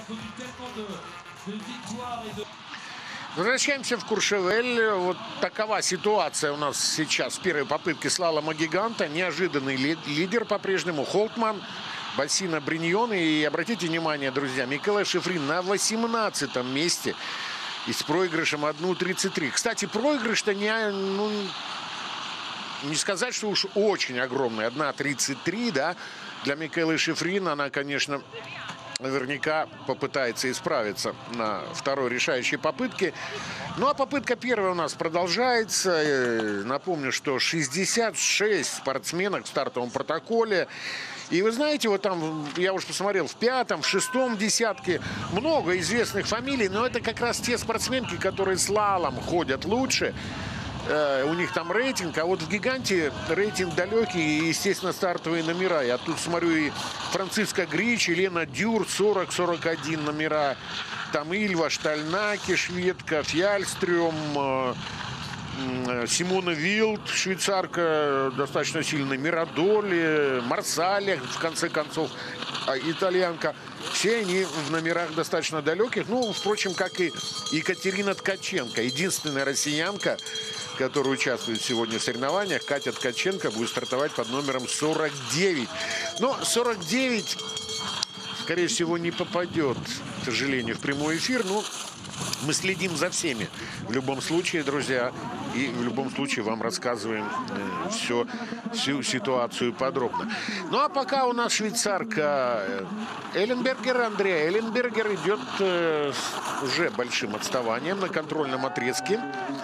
Возвращаемся в Куршевель. Вот такова ситуация у нас сейчас в первой попытке слалома гиганта. Неожиданный лидер по-прежнему Холтман, Басина Бриньон. И обратите внимание, друзья, Микаэла Шифрин на восемнадцатом месте и с проигрышем один тридцать три. Кстати, проигрыш-то не, ну, не сказать, что уж очень огромный. один тридцать три, да, для Микаэлы Шифрин. Она, конечно, наверняка попытается исправиться на второй решающей попытке. Ну, а попытка первая у нас продолжается. Напомню, что шестьдесят шесть спортсменок в стартовом протоколе. И вы знаете, вот там, я уже посмотрел, в пятом, в шестом десятке много известных фамилий, но это как раз те спортсменки, которые слалом ходят лучше. У них там рейтинг, а вот в гиганте рейтинг далекий и, естественно, стартовые номера. Я тут смотрю и Франциска Грич, Елена Дюр, сорок сорок один номера. Там Ильва Штальнаки, шведка, Фьяльстрём, Симона Вилд, швейцарка, достаточно сильная, Мирадоли, Марсалия, в конце концов, итальянка. Все они в номерах достаточно далеких. Ну, впрочем, как и Екатерина Ткаченко, единственная россиянка, которая участвует сегодня в соревнованиях. Катя Ткаченко будет стартовать под номером сорок девять. Но сорок девять, скорее всего, не попадет, к сожалению, в прямой эфир. Но мы следим за всеми. В любом случае, друзья, и в любом случае вам рассказываем э, все, всю ситуацию подробно. Ну, а пока у нас швейцарка Элленбергер, Андреа Элленбергер идет э, уже большим отставанием на контрольном отрезке.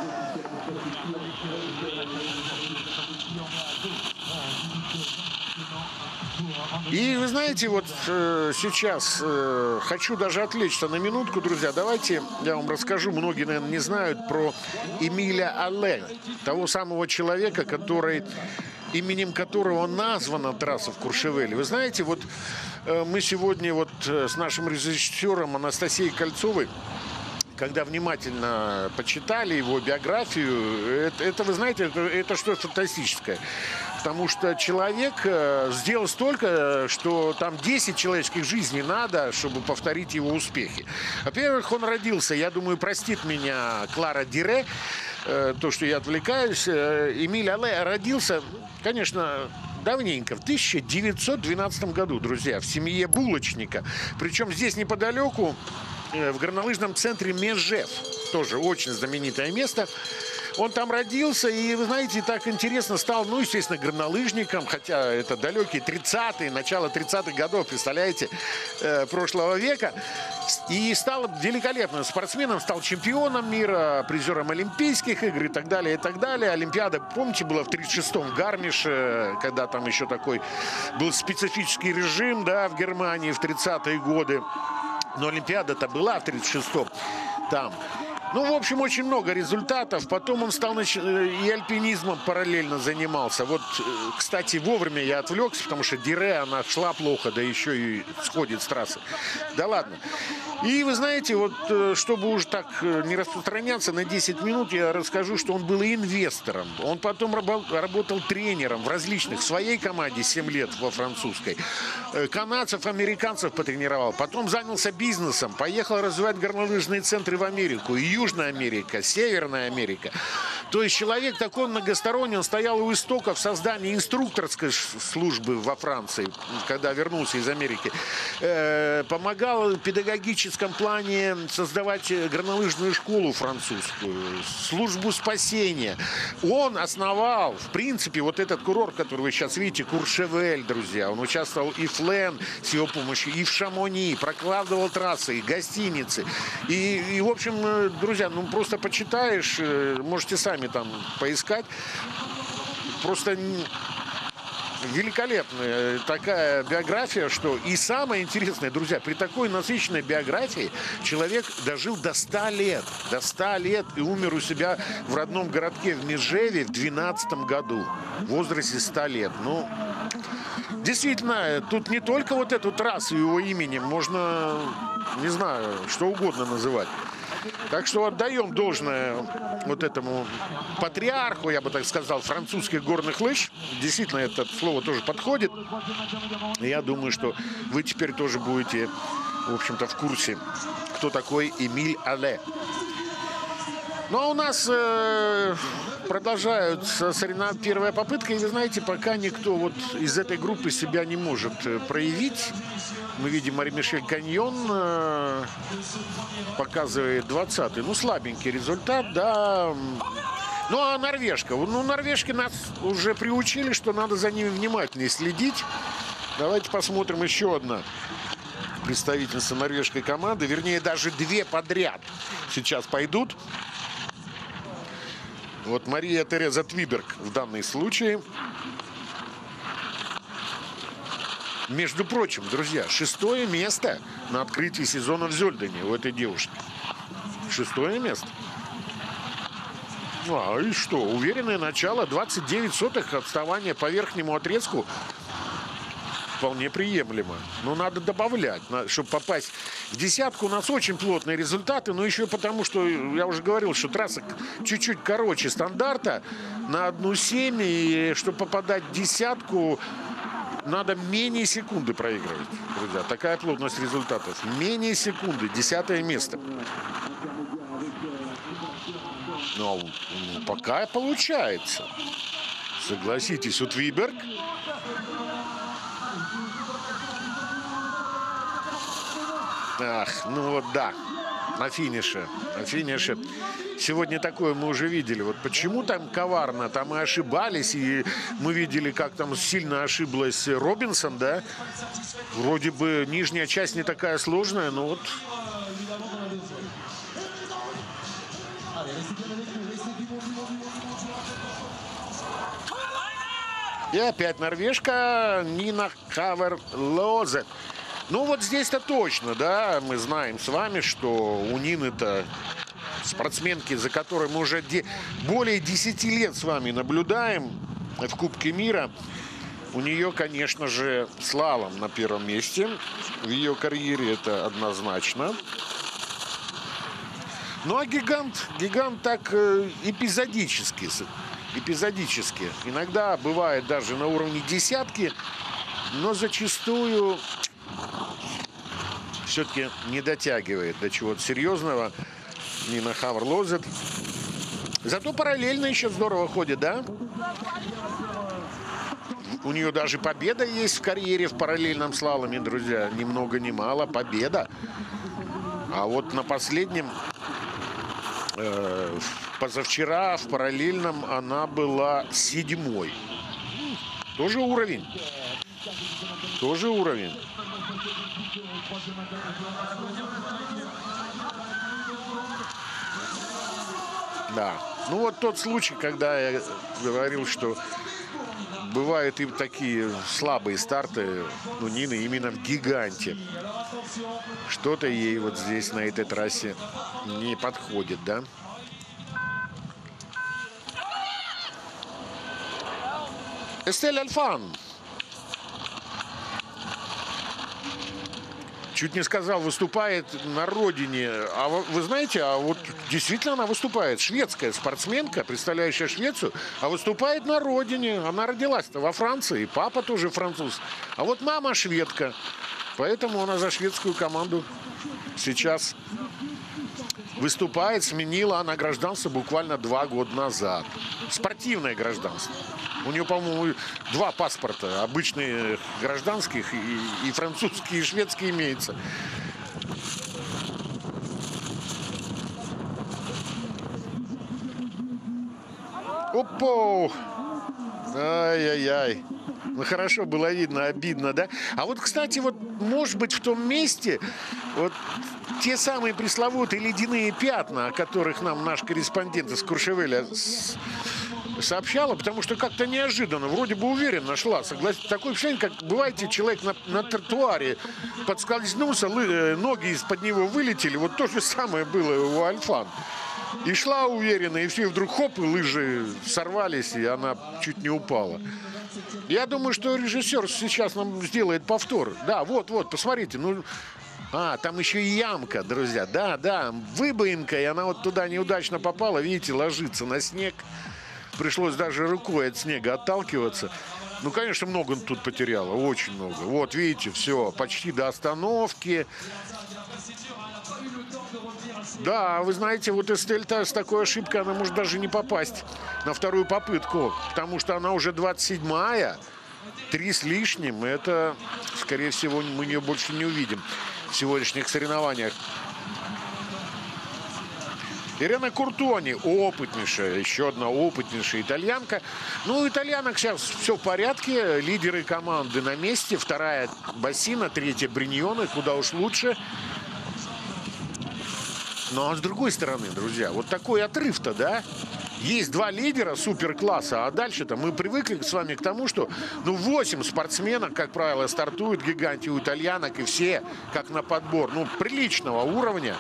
И вы знаете, вот э, сейчас э, хочу даже отвлечься на минутку, друзья. Давайте я вам расскажу, многие, наверное, не знают про Эмиля Алле, того самого человека, который, именем которого названа трасса в Куршевеле. Вы знаете, вот э, мы сегодня вот э, с нашим режиссером Анастасией Кольцовой, когда внимательно почитали его биографию, это, это вы знаете, это, это что-то фантастическое. Потому что человек сделал столько, что там десять человеческих жизней надо, чтобы повторить его успехи. Во-первых, он родился, я думаю, простит меня Клара Дире, то, что я отвлекаюсь. Эмиль Алле родился, конечно, давненько, в тысяча девятьсот двенадцатом году, друзья, в семье булочника. Причем здесь неподалеку, в горнолыжном центре Межев, тоже очень знаменитое место. Он там родился, и, вы знаете, так интересно стал, ну, естественно, горнолыжником, хотя это далекие тридцатые, начало тридцатых годов, представляете, э, прошлого века. И стал великолепным спортсменом, стал чемпионом мира, призером Олимпийских игр и так далее, и так далее. Олимпиада, помните, была в тридцать шестом в Гармише, когда там еще такой был специфический режим, да, в Германии в тридцатые годы. Но Олимпиада-то была в тридцать шестом там. Ну, в общем, очень много результатов. Потом он стал и альпинизмом параллельно занимался. Вот, кстати, вовремя я отвлекся, потому что Дире, она шла плохо, да еще и сходит с трассы. Да ладно. И вы знаете, вот, чтобы уже так не распространяться на десять минут, я расскажу, что он был и инвестором. Он потом работал тренером в различных, в своей команде семь лет во французской. канадцев, американцев потренировал. Потом занялся бизнесом. Поехал развивать горнолыжные центры в Америку. И Южная Америка, Северная Америка. То есть человек такой многосторонний. Он стоял у истоков создания инструкторской службы во Франции, когда вернулся из Америки. Э, помогал в педагогическом плане создавать горнолыжную школу французскую, службу спасения. Он основал, в принципе, вот этот курорт, который вы сейчас видите, Куршевель, друзья. Он участвовал и в Флен с его помощью, и в Шамони, прокладывал трассы, и гостиницы. И, и, в общем, друзья, ну просто почитаешь, можете сами там поискать. Просто великолепная такая биография, что и самое интересное, друзья, при такой насыщенной биографии человек дожил до ста лет, до ста лет и умер у себя в родном городке в Межеве в двенадцатом году, в возрасте ста лет. Ну, действительно, тут не только вот эту трассу его именем, можно, не знаю, что угодно называть. Так что отдаем должное вот этому патриарху, я бы так сказал, французских горных лыж. Действительно, это слово тоже подходит. Я думаю, что вы теперь тоже будете, в общем-то, в курсе, кто такой Эмиль Алле. Ну, а у нас э, продолжаются соревнования, первая попытка. И вы знаете, пока никто вот из этой группы себя не может проявить. Мы видим, Мари-Мишель Каньон э, показывает двадцатый. Ну, слабенький результат, да. Ну, а норвежка? Ну, норвежки нас уже приучили, что надо за ними внимательнее следить. Давайте посмотрим еще одна представительница норвежской команды. Вернее, даже две подряд сейчас пойдут. Вот Мария Тереза Твиберг в данном случае. Между прочим, друзья, шестое место на открытии сезона в Зёльдене у этой девушки. Шестое место. А, и что? Уверенное начало. двадцать девять сотых отставания по верхнему отрезку. Вполне приемлемо. Но надо добавлять, чтобы попасть в десятку. У нас очень плотные результаты. Но еще потому, что я уже говорил, что трасса чуть-чуть короче стандарта на одну семь. И чтобы попадать в десятку, надо менее секунды проигрывать, друзья. Такая плотность результатов. Менее секунды. Десятое место. Но пока получается. Согласитесь, у Твиберг. Ах, ну вот да, на финише, на финише. Сегодня такое мы уже видели. Вот почему там коварно, там и ошибались, и мы видели, как там сильно ошиблась Робинсон, да? Вроде бы нижняя часть не такая сложная, но вот... И опять норвежка Нина Хаверлозет. Ну вот здесь-то точно, да, мы знаем с вами, что у Нины-то спортсменки, за которой мы уже де более десяти лет с вами наблюдаем в Кубке мира. У нее, конечно же, слалом на первом месте в ее карьере, это однозначно. Ну а гигант, гигант так э, эпизодически, эпизодически. Иногда бывает даже на уровне десятки, но зачастую... все-таки не дотягивает до чего-то серьезного Нина Хаверлозет. Зато параллельно еще здорово ходит, да? У нее даже победа есть в карьере в параллельном слаломе, друзья. Ни много ни мало, победа. А вот на последнем, э, позавчера в параллельном она была седьмой. Тоже уровень. Тоже уровень. Да. Ну вот тот случай, когда я говорил, что бывают и такие слабые старты у Нины именно в гиганте. Что-то ей вот здесь, на этой трассе, не подходит, да? Эстель Альфан. Чуть не сказал, выступает на родине. А вы знаете, а вот действительно она выступает. Шведская спортсменка, представляющая Швецию, а выступает на родине. Она родилась-то во Франции, папа тоже француз. А вот мама шведка. Поэтому она за шведскую команду сейчас выступает. Сменила она гражданство буквально два года назад. Спортивное гражданство. У нее, по-моему, два паспорта. Обычные гражданских и, и французские, и шведские имеются. Опа! Ай-яй-яй. Ну, хорошо было видно, обидно, да? А вот, кстати, вот, может быть, в том месте вот те самые пресловутые ледяные пятна, о которых нам наш корреспондент из Куршевеля сообщала, потому что как-то неожиданно, вроде бы уверенно шла. Согласитесь, такое впечатление, как бываете, человек на, на тротуаре подскользнулся, ноги из-под него вылетели. Вот то же самое было у Альфан. И шла уверенно, и все, и вдруг хоп, и лыжи сорвались, и она чуть не упала. Я думаю, что режиссер сейчас нам сделает повтор. Да, вот-вот, посмотрите, ну... А, там еще и ямка, друзья. Да, да, выбоинка, и она вот туда неудачно попала. Видите, ложится на снег. Пришлось даже рукой от снега отталкиваться. Ну, конечно, много тут потеряла, очень много. Вот, видите, все, почти до остановки. Да, вы знаете, вот Эстель-то с такой ошибкой, она может даже не попасть на вторую попытку. Потому что она уже двадцать седьмая, три с лишним. Это, скорее всего, мы ее больше не увидим в сегодняшних соревнованиях. Ирена Куртони, опытнейшая, еще одна опытнейшая итальянка. Ну, у итальянок сейчас все в порядке. Лидеры команды на месте. Вторая Бассина, третья Бриньоне, куда уж лучше. Ну, а с другой стороны, друзья, вот такой отрыв-то, да? Есть два лидера суперкласса, а дальше-то мы привыкли с вами к тому, что, ну, восемь спортсменок, как правило, стартуют в гиганте у итальянок, и все как на подбор, ну, приличного уровня.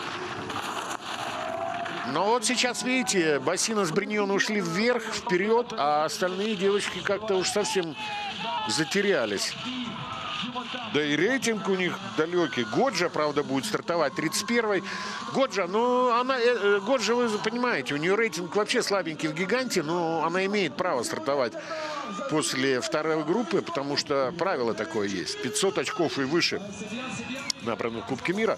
Но вот сейчас, видите, Бассина с Бриньоне ушли вверх, вперед, а остальные девочки как-то уж совсем затерялись. Да и рейтинг у них далекий. Годжа, правда, будет стартовать тридцать первой. Годжа, ну, она, э, Годжа, вы понимаете, у нее рейтинг вообще слабенький в гиганте, но она имеет право стартовать после второй группы, потому что правило такое есть. пятьсот очков и выше набрано в Кубке мира.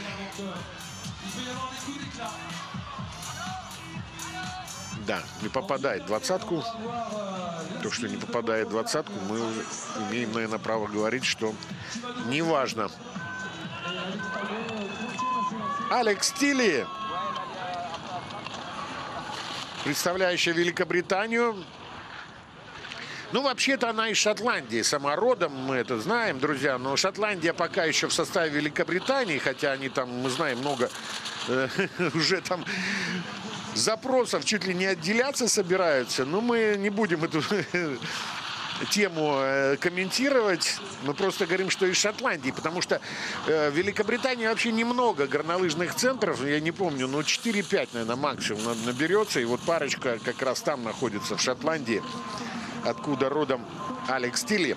Да, не попадает в двадцатку. То, что не попадает в двадцатку, мы имеем, наверное, право говорить, что неважно. Алекс Тилли, представляющая Великобританию. Ну, вообще-то она из Шотландии, сама родом, мы это знаем, друзья. Но Шотландия пока еще в составе Великобритании, хотя они там, мы знаем, много э, уже там... запросов чуть ли не отделяться собираются, но мы не будем эту тему комментировать. Мы просто говорим, что из Шотландии, потому что в Великобритании вообще немного горнолыжных центров, я не помню, но четыре-пять, наверное, максимум наберется, и вот парочка как раз там находится, в Шотландии, откуда родом Алекс Тилли.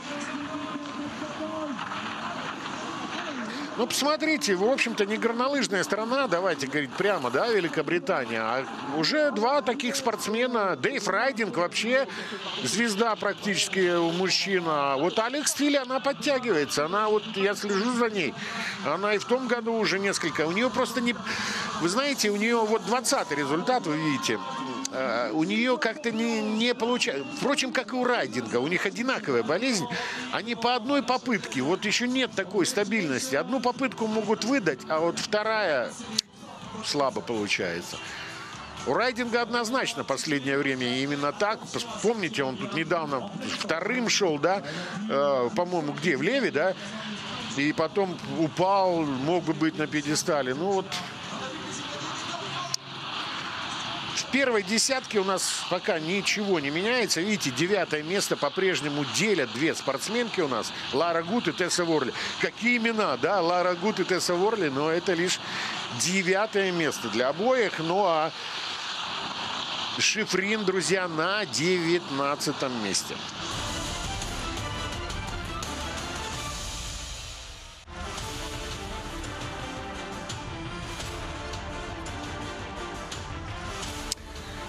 Ну, посмотрите, в общем-то, не горнолыжная страна, давайте говорить прямо, да, Великобритания, а уже два таких спортсмена. Дейв Райдинг вообще звезда практически у мужчин. А вот Алекс Тилли, она подтягивается, она вот, я слежу за ней, она и в том году уже несколько, у нее просто не, вы знаете, у нее вот двадцатый результат, вы видите, у нее как-то не, не получается. Впрочем, как и у Райдинга. У них одинаковая болезнь. Они по одной попытке. Вот еще нет такой стабильности. Одну попытку могут выдать, а вот вторая слабо получается. У Райдинга однозначно последнее время именно так. Помните, он тут недавно вторым шел, да? Э, по-моему, где? В Леве, да? И потом упал, мог бы быть на пьедестале. Ну вот... В первой десятке у нас пока ничего не меняется. Видите, девятое место по-прежнему делят две спортсменки у нас. Лара Гут и Тесса Ворли. Какие имена, да? Лара Гут и Тесса Ворли, но это лишь девятое место для обоих. Ну а Шифрин, друзья, на девятнадцатом месте.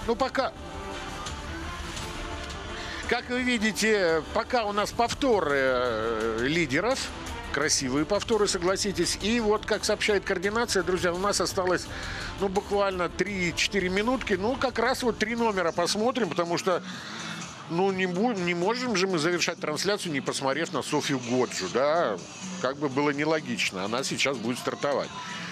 Ну, пока... Как вы видите, пока у нас повторы лидеров. Красивые повторы, согласитесь. И вот, как сообщает координация, друзья, у нас осталось, ну, буквально три-четыре минутки. Ну, как раз вот три номера посмотрим, потому что, ну, не, будем, не можем же мы завершать трансляцию, не посмотрев на Софью Годжу, да. Как бы было нелогично. Она сейчас будет стартовать.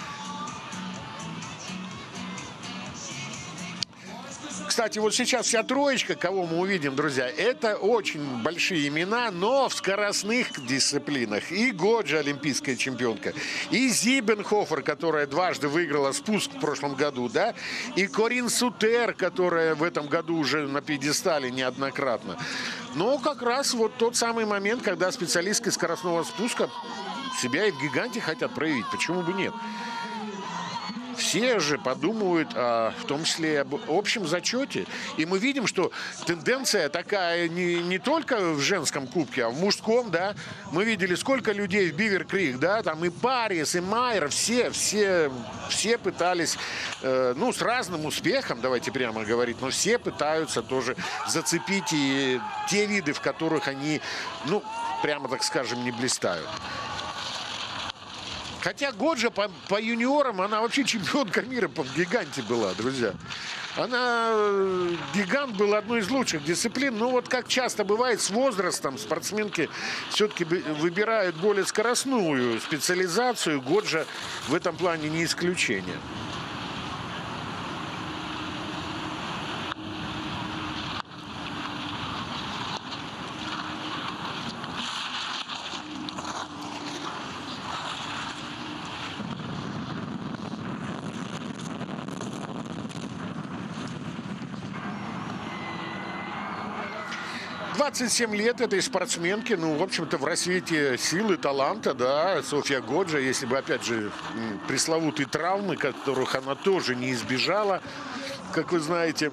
Кстати, вот сейчас вся троечка, кого мы увидим, друзья, это очень большие имена, но в скоростных дисциплинах. И Годжа, олимпийская чемпионка, и Зибенхофер, которая дважды выиграла спуск в прошлом году, да, и Корин Сутер, которая в этом году уже на пьедестале неоднократно. Но как раз вот тот самый момент, когда специалистки скоростного спуска себя и в гиганте хотят проявить. Почему бы нет? Все же подумают, а, в том числе об общем зачете. И мы видим, что тенденция такая не, не только в женском кубке, а в мужском, да. Мы видели, сколько людей в Бивер-Крик, да, там и Парис, и Майер, все, все, все пытались, э, ну, с разным успехом, давайте прямо говорить, но все пытаются тоже зацепить и те виды, в которых они, ну, прямо так скажем, не блистают. Хотя Годжа по, по юниорам, она вообще чемпионка мира по гиганте была, друзья. Она, гигант был одной из лучших дисциплин. Но вот как часто бывает с возрастом, спортсменки все-таки выбирают более скоростную специализацию. Годжа в этом плане не исключение. двадцать семь лет этой спортсменке, ну, в общем-то, в рассвете силы, таланта, да, Софья Годжа, если бы, опять же, пресловутые травмы, которых она тоже не избежала, как вы знаете.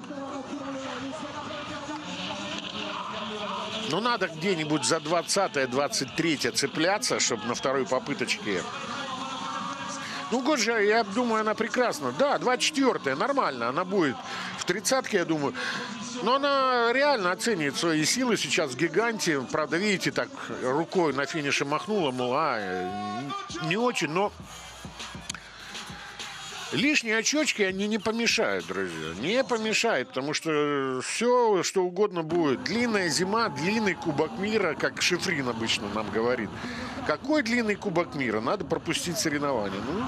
Но надо где-нибудь за двадцатое-двадцать третье цепляться, чтобы на второй попыточке... Ну, Годжа, я думаю, она прекрасна. Да, двадцать четвёртое, нормально, она будет в тридцатке, я думаю. Но она реально оценивает свои силы сейчас в гиганте. Правда, видите, так рукой на финише махнула, мол, а, не очень, но лишние очечки, они не помешают, друзья. Не помешают, потому что все, что угодно будет. Длинная зима, длинный кубок мира, как Шифрин обычно нам говорит. Какой длинный кубок мира? Надо пропустить соревнования. Ну,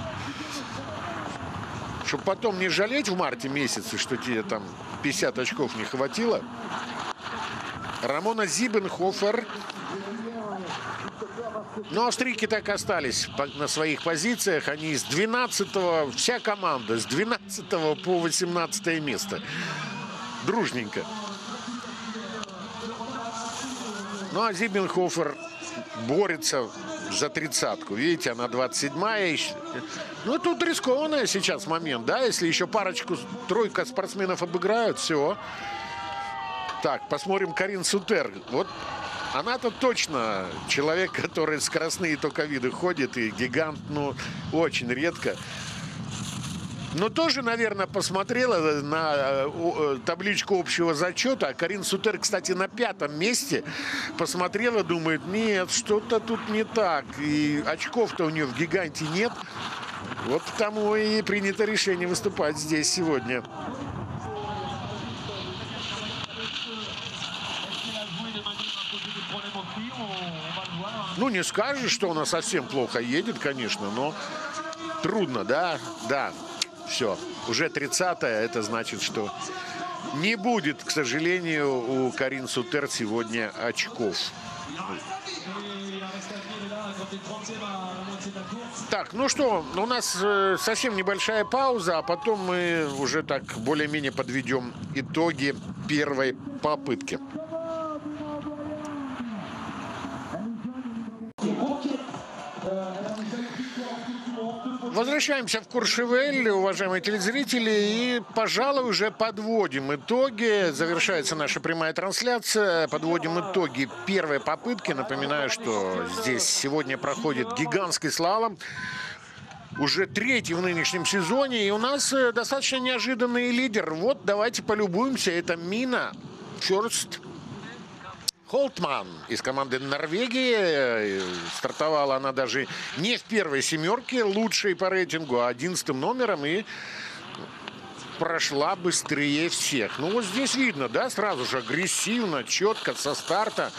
чтобы потом не жалеть в марте месяце, что тебе там пятьдесят очков не хватило. Рамона Зибенхофер. Но австрийки так остались на своих позициях. Они с двенадцатого, вся команда, с двенадцатого по восемнадцатое место. Дружненько. Ну, а Зибенхофер борется за тридцатку. Видите, она двадцать седьмая. Ну, тут рискованный сейчас момент, да? Если еще парочку, тройка спортсменов обыграют, все. Так, посмотрим Корин Сутер. Вот она-то точно человек, который в скоростные только виды ходит. И гигант, ну, очень редко. Но тоже, наверное, посмотрела на табличку общего зачета. Корин Сутер, кстати, на пятом месте. Посмотрела, думает, нет, что-то тут не так. И очков-то у нее в гиганте нет. Вот потому и принято решение выступать здесь сегодня. Ну, не скажешь, что она совсем плохо едет, конечно, но трудно, да? Да. Все, уже тридцатое, это значит, что не будет, к сожалению, у Корин Сутер сегодня очков. Так, ну что, у нас совсем небольшая пауза, а потом мы уже так более-менее подведем итоги первой попытки. Возвращаемся в Куршевель, уважаемые телезрители, и, пожалуй, уже подводим итоги. Завершается наша прямая трансляция. Подводим итоги первой попытки. Напоминаю, что здесь сегодня проходит гигантский слалом. уже третий в нынешнем сезоне. И у нас достаточно неожиданный лидер. Вот давайте полюбуемся. Это Мина Фёрст Холтман из команды Норвегии. Стартовала она даже не в первой семерке лучшей по рейтингу, а одиннадцатым номером. И прошла быстрее всех. Ну вот здесь видно, да, сразу же агрессивно, четко, со старта.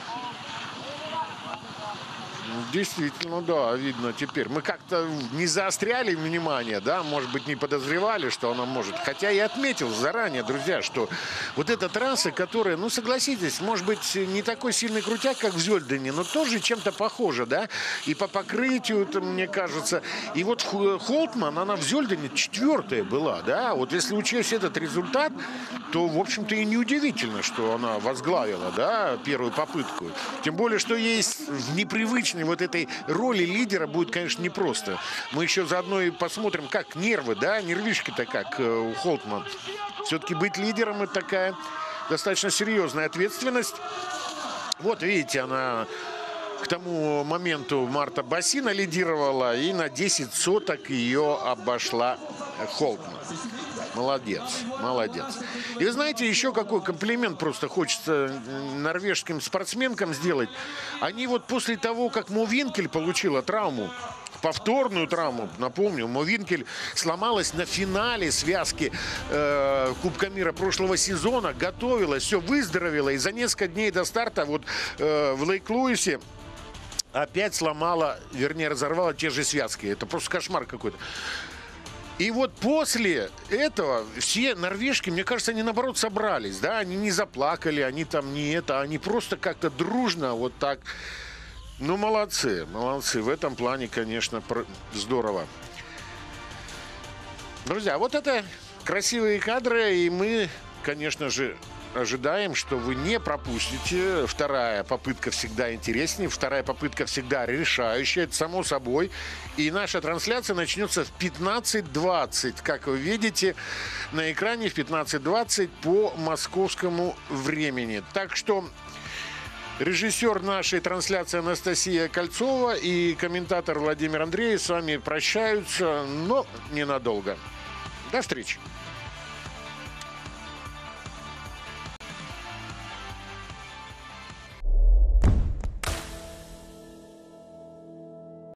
Действительно, да, видно теперь. Мы как-то не заостряли внимание, да, может быть, не подозревали, что она может. Хотя я отметил заранее, друзья, что вот эта трасса, которая, ну, согласитесь, может быть, не такой сильный крутяк, как в Зёльдене, но тоже чем-то похожа, да, и по покрытию, это, мне кажется. И вот Холтман, она в Зёльдене четвертая была, да, вот если учесть этот результат, то, в общем-то, и неудивительно, что она возглавила, да, первую попытку. Тем более, что ей в непривычной вот этой роли лидера будет, конечно, непросто. Мы еще заодно и посмотрим, как нервы, да, нервишки-то как у Холтман. Все-таки быть лидером — это такая достаточно серьезная ответственность. Вот, видите, она к тому моменту Марта Басина лидировала, и на десять соток ее обошла Холтман. Молодец, молодец. И вы знаете, еще какой комплимент просто хочется норвежским спортсменкам сделать. Они вот после того, как Мо Винкель получила травму, повторную травму, напомню, Мо Винкель сломалась на финале связки э, Кубка мира прошлого сезона, готовилась, все, выздоровела, и за несколько дней до старта вот э, в Лейк-Луисе опять сломала, вернее, разорвала те же связки. Это просто кошмар какой-то. И вот после этого все норвежки, мне кажется, они наоборот собрались, да, они не заплакали, они там не это, они просто как-то дружно вот так. Ну, молодцы, молодцы. В этом плане, конечно, здорово. Друзья, вот это красивые кадры, и мы, конечно же, ожидаем, что вы не пропустите. Вторая попытка всегда интереснее, вторая попытка всегда решающая, это само собой. И наша трансляция начнется в пятнадцать двадцать, как вы видите на экране, в пятнадцать двадцать по московскому времени. Так что режиссер нашей трансляции Анастасия Кольцова и комментатор Владимир Андреев с вами прощаются, но ненадолго. До встречи.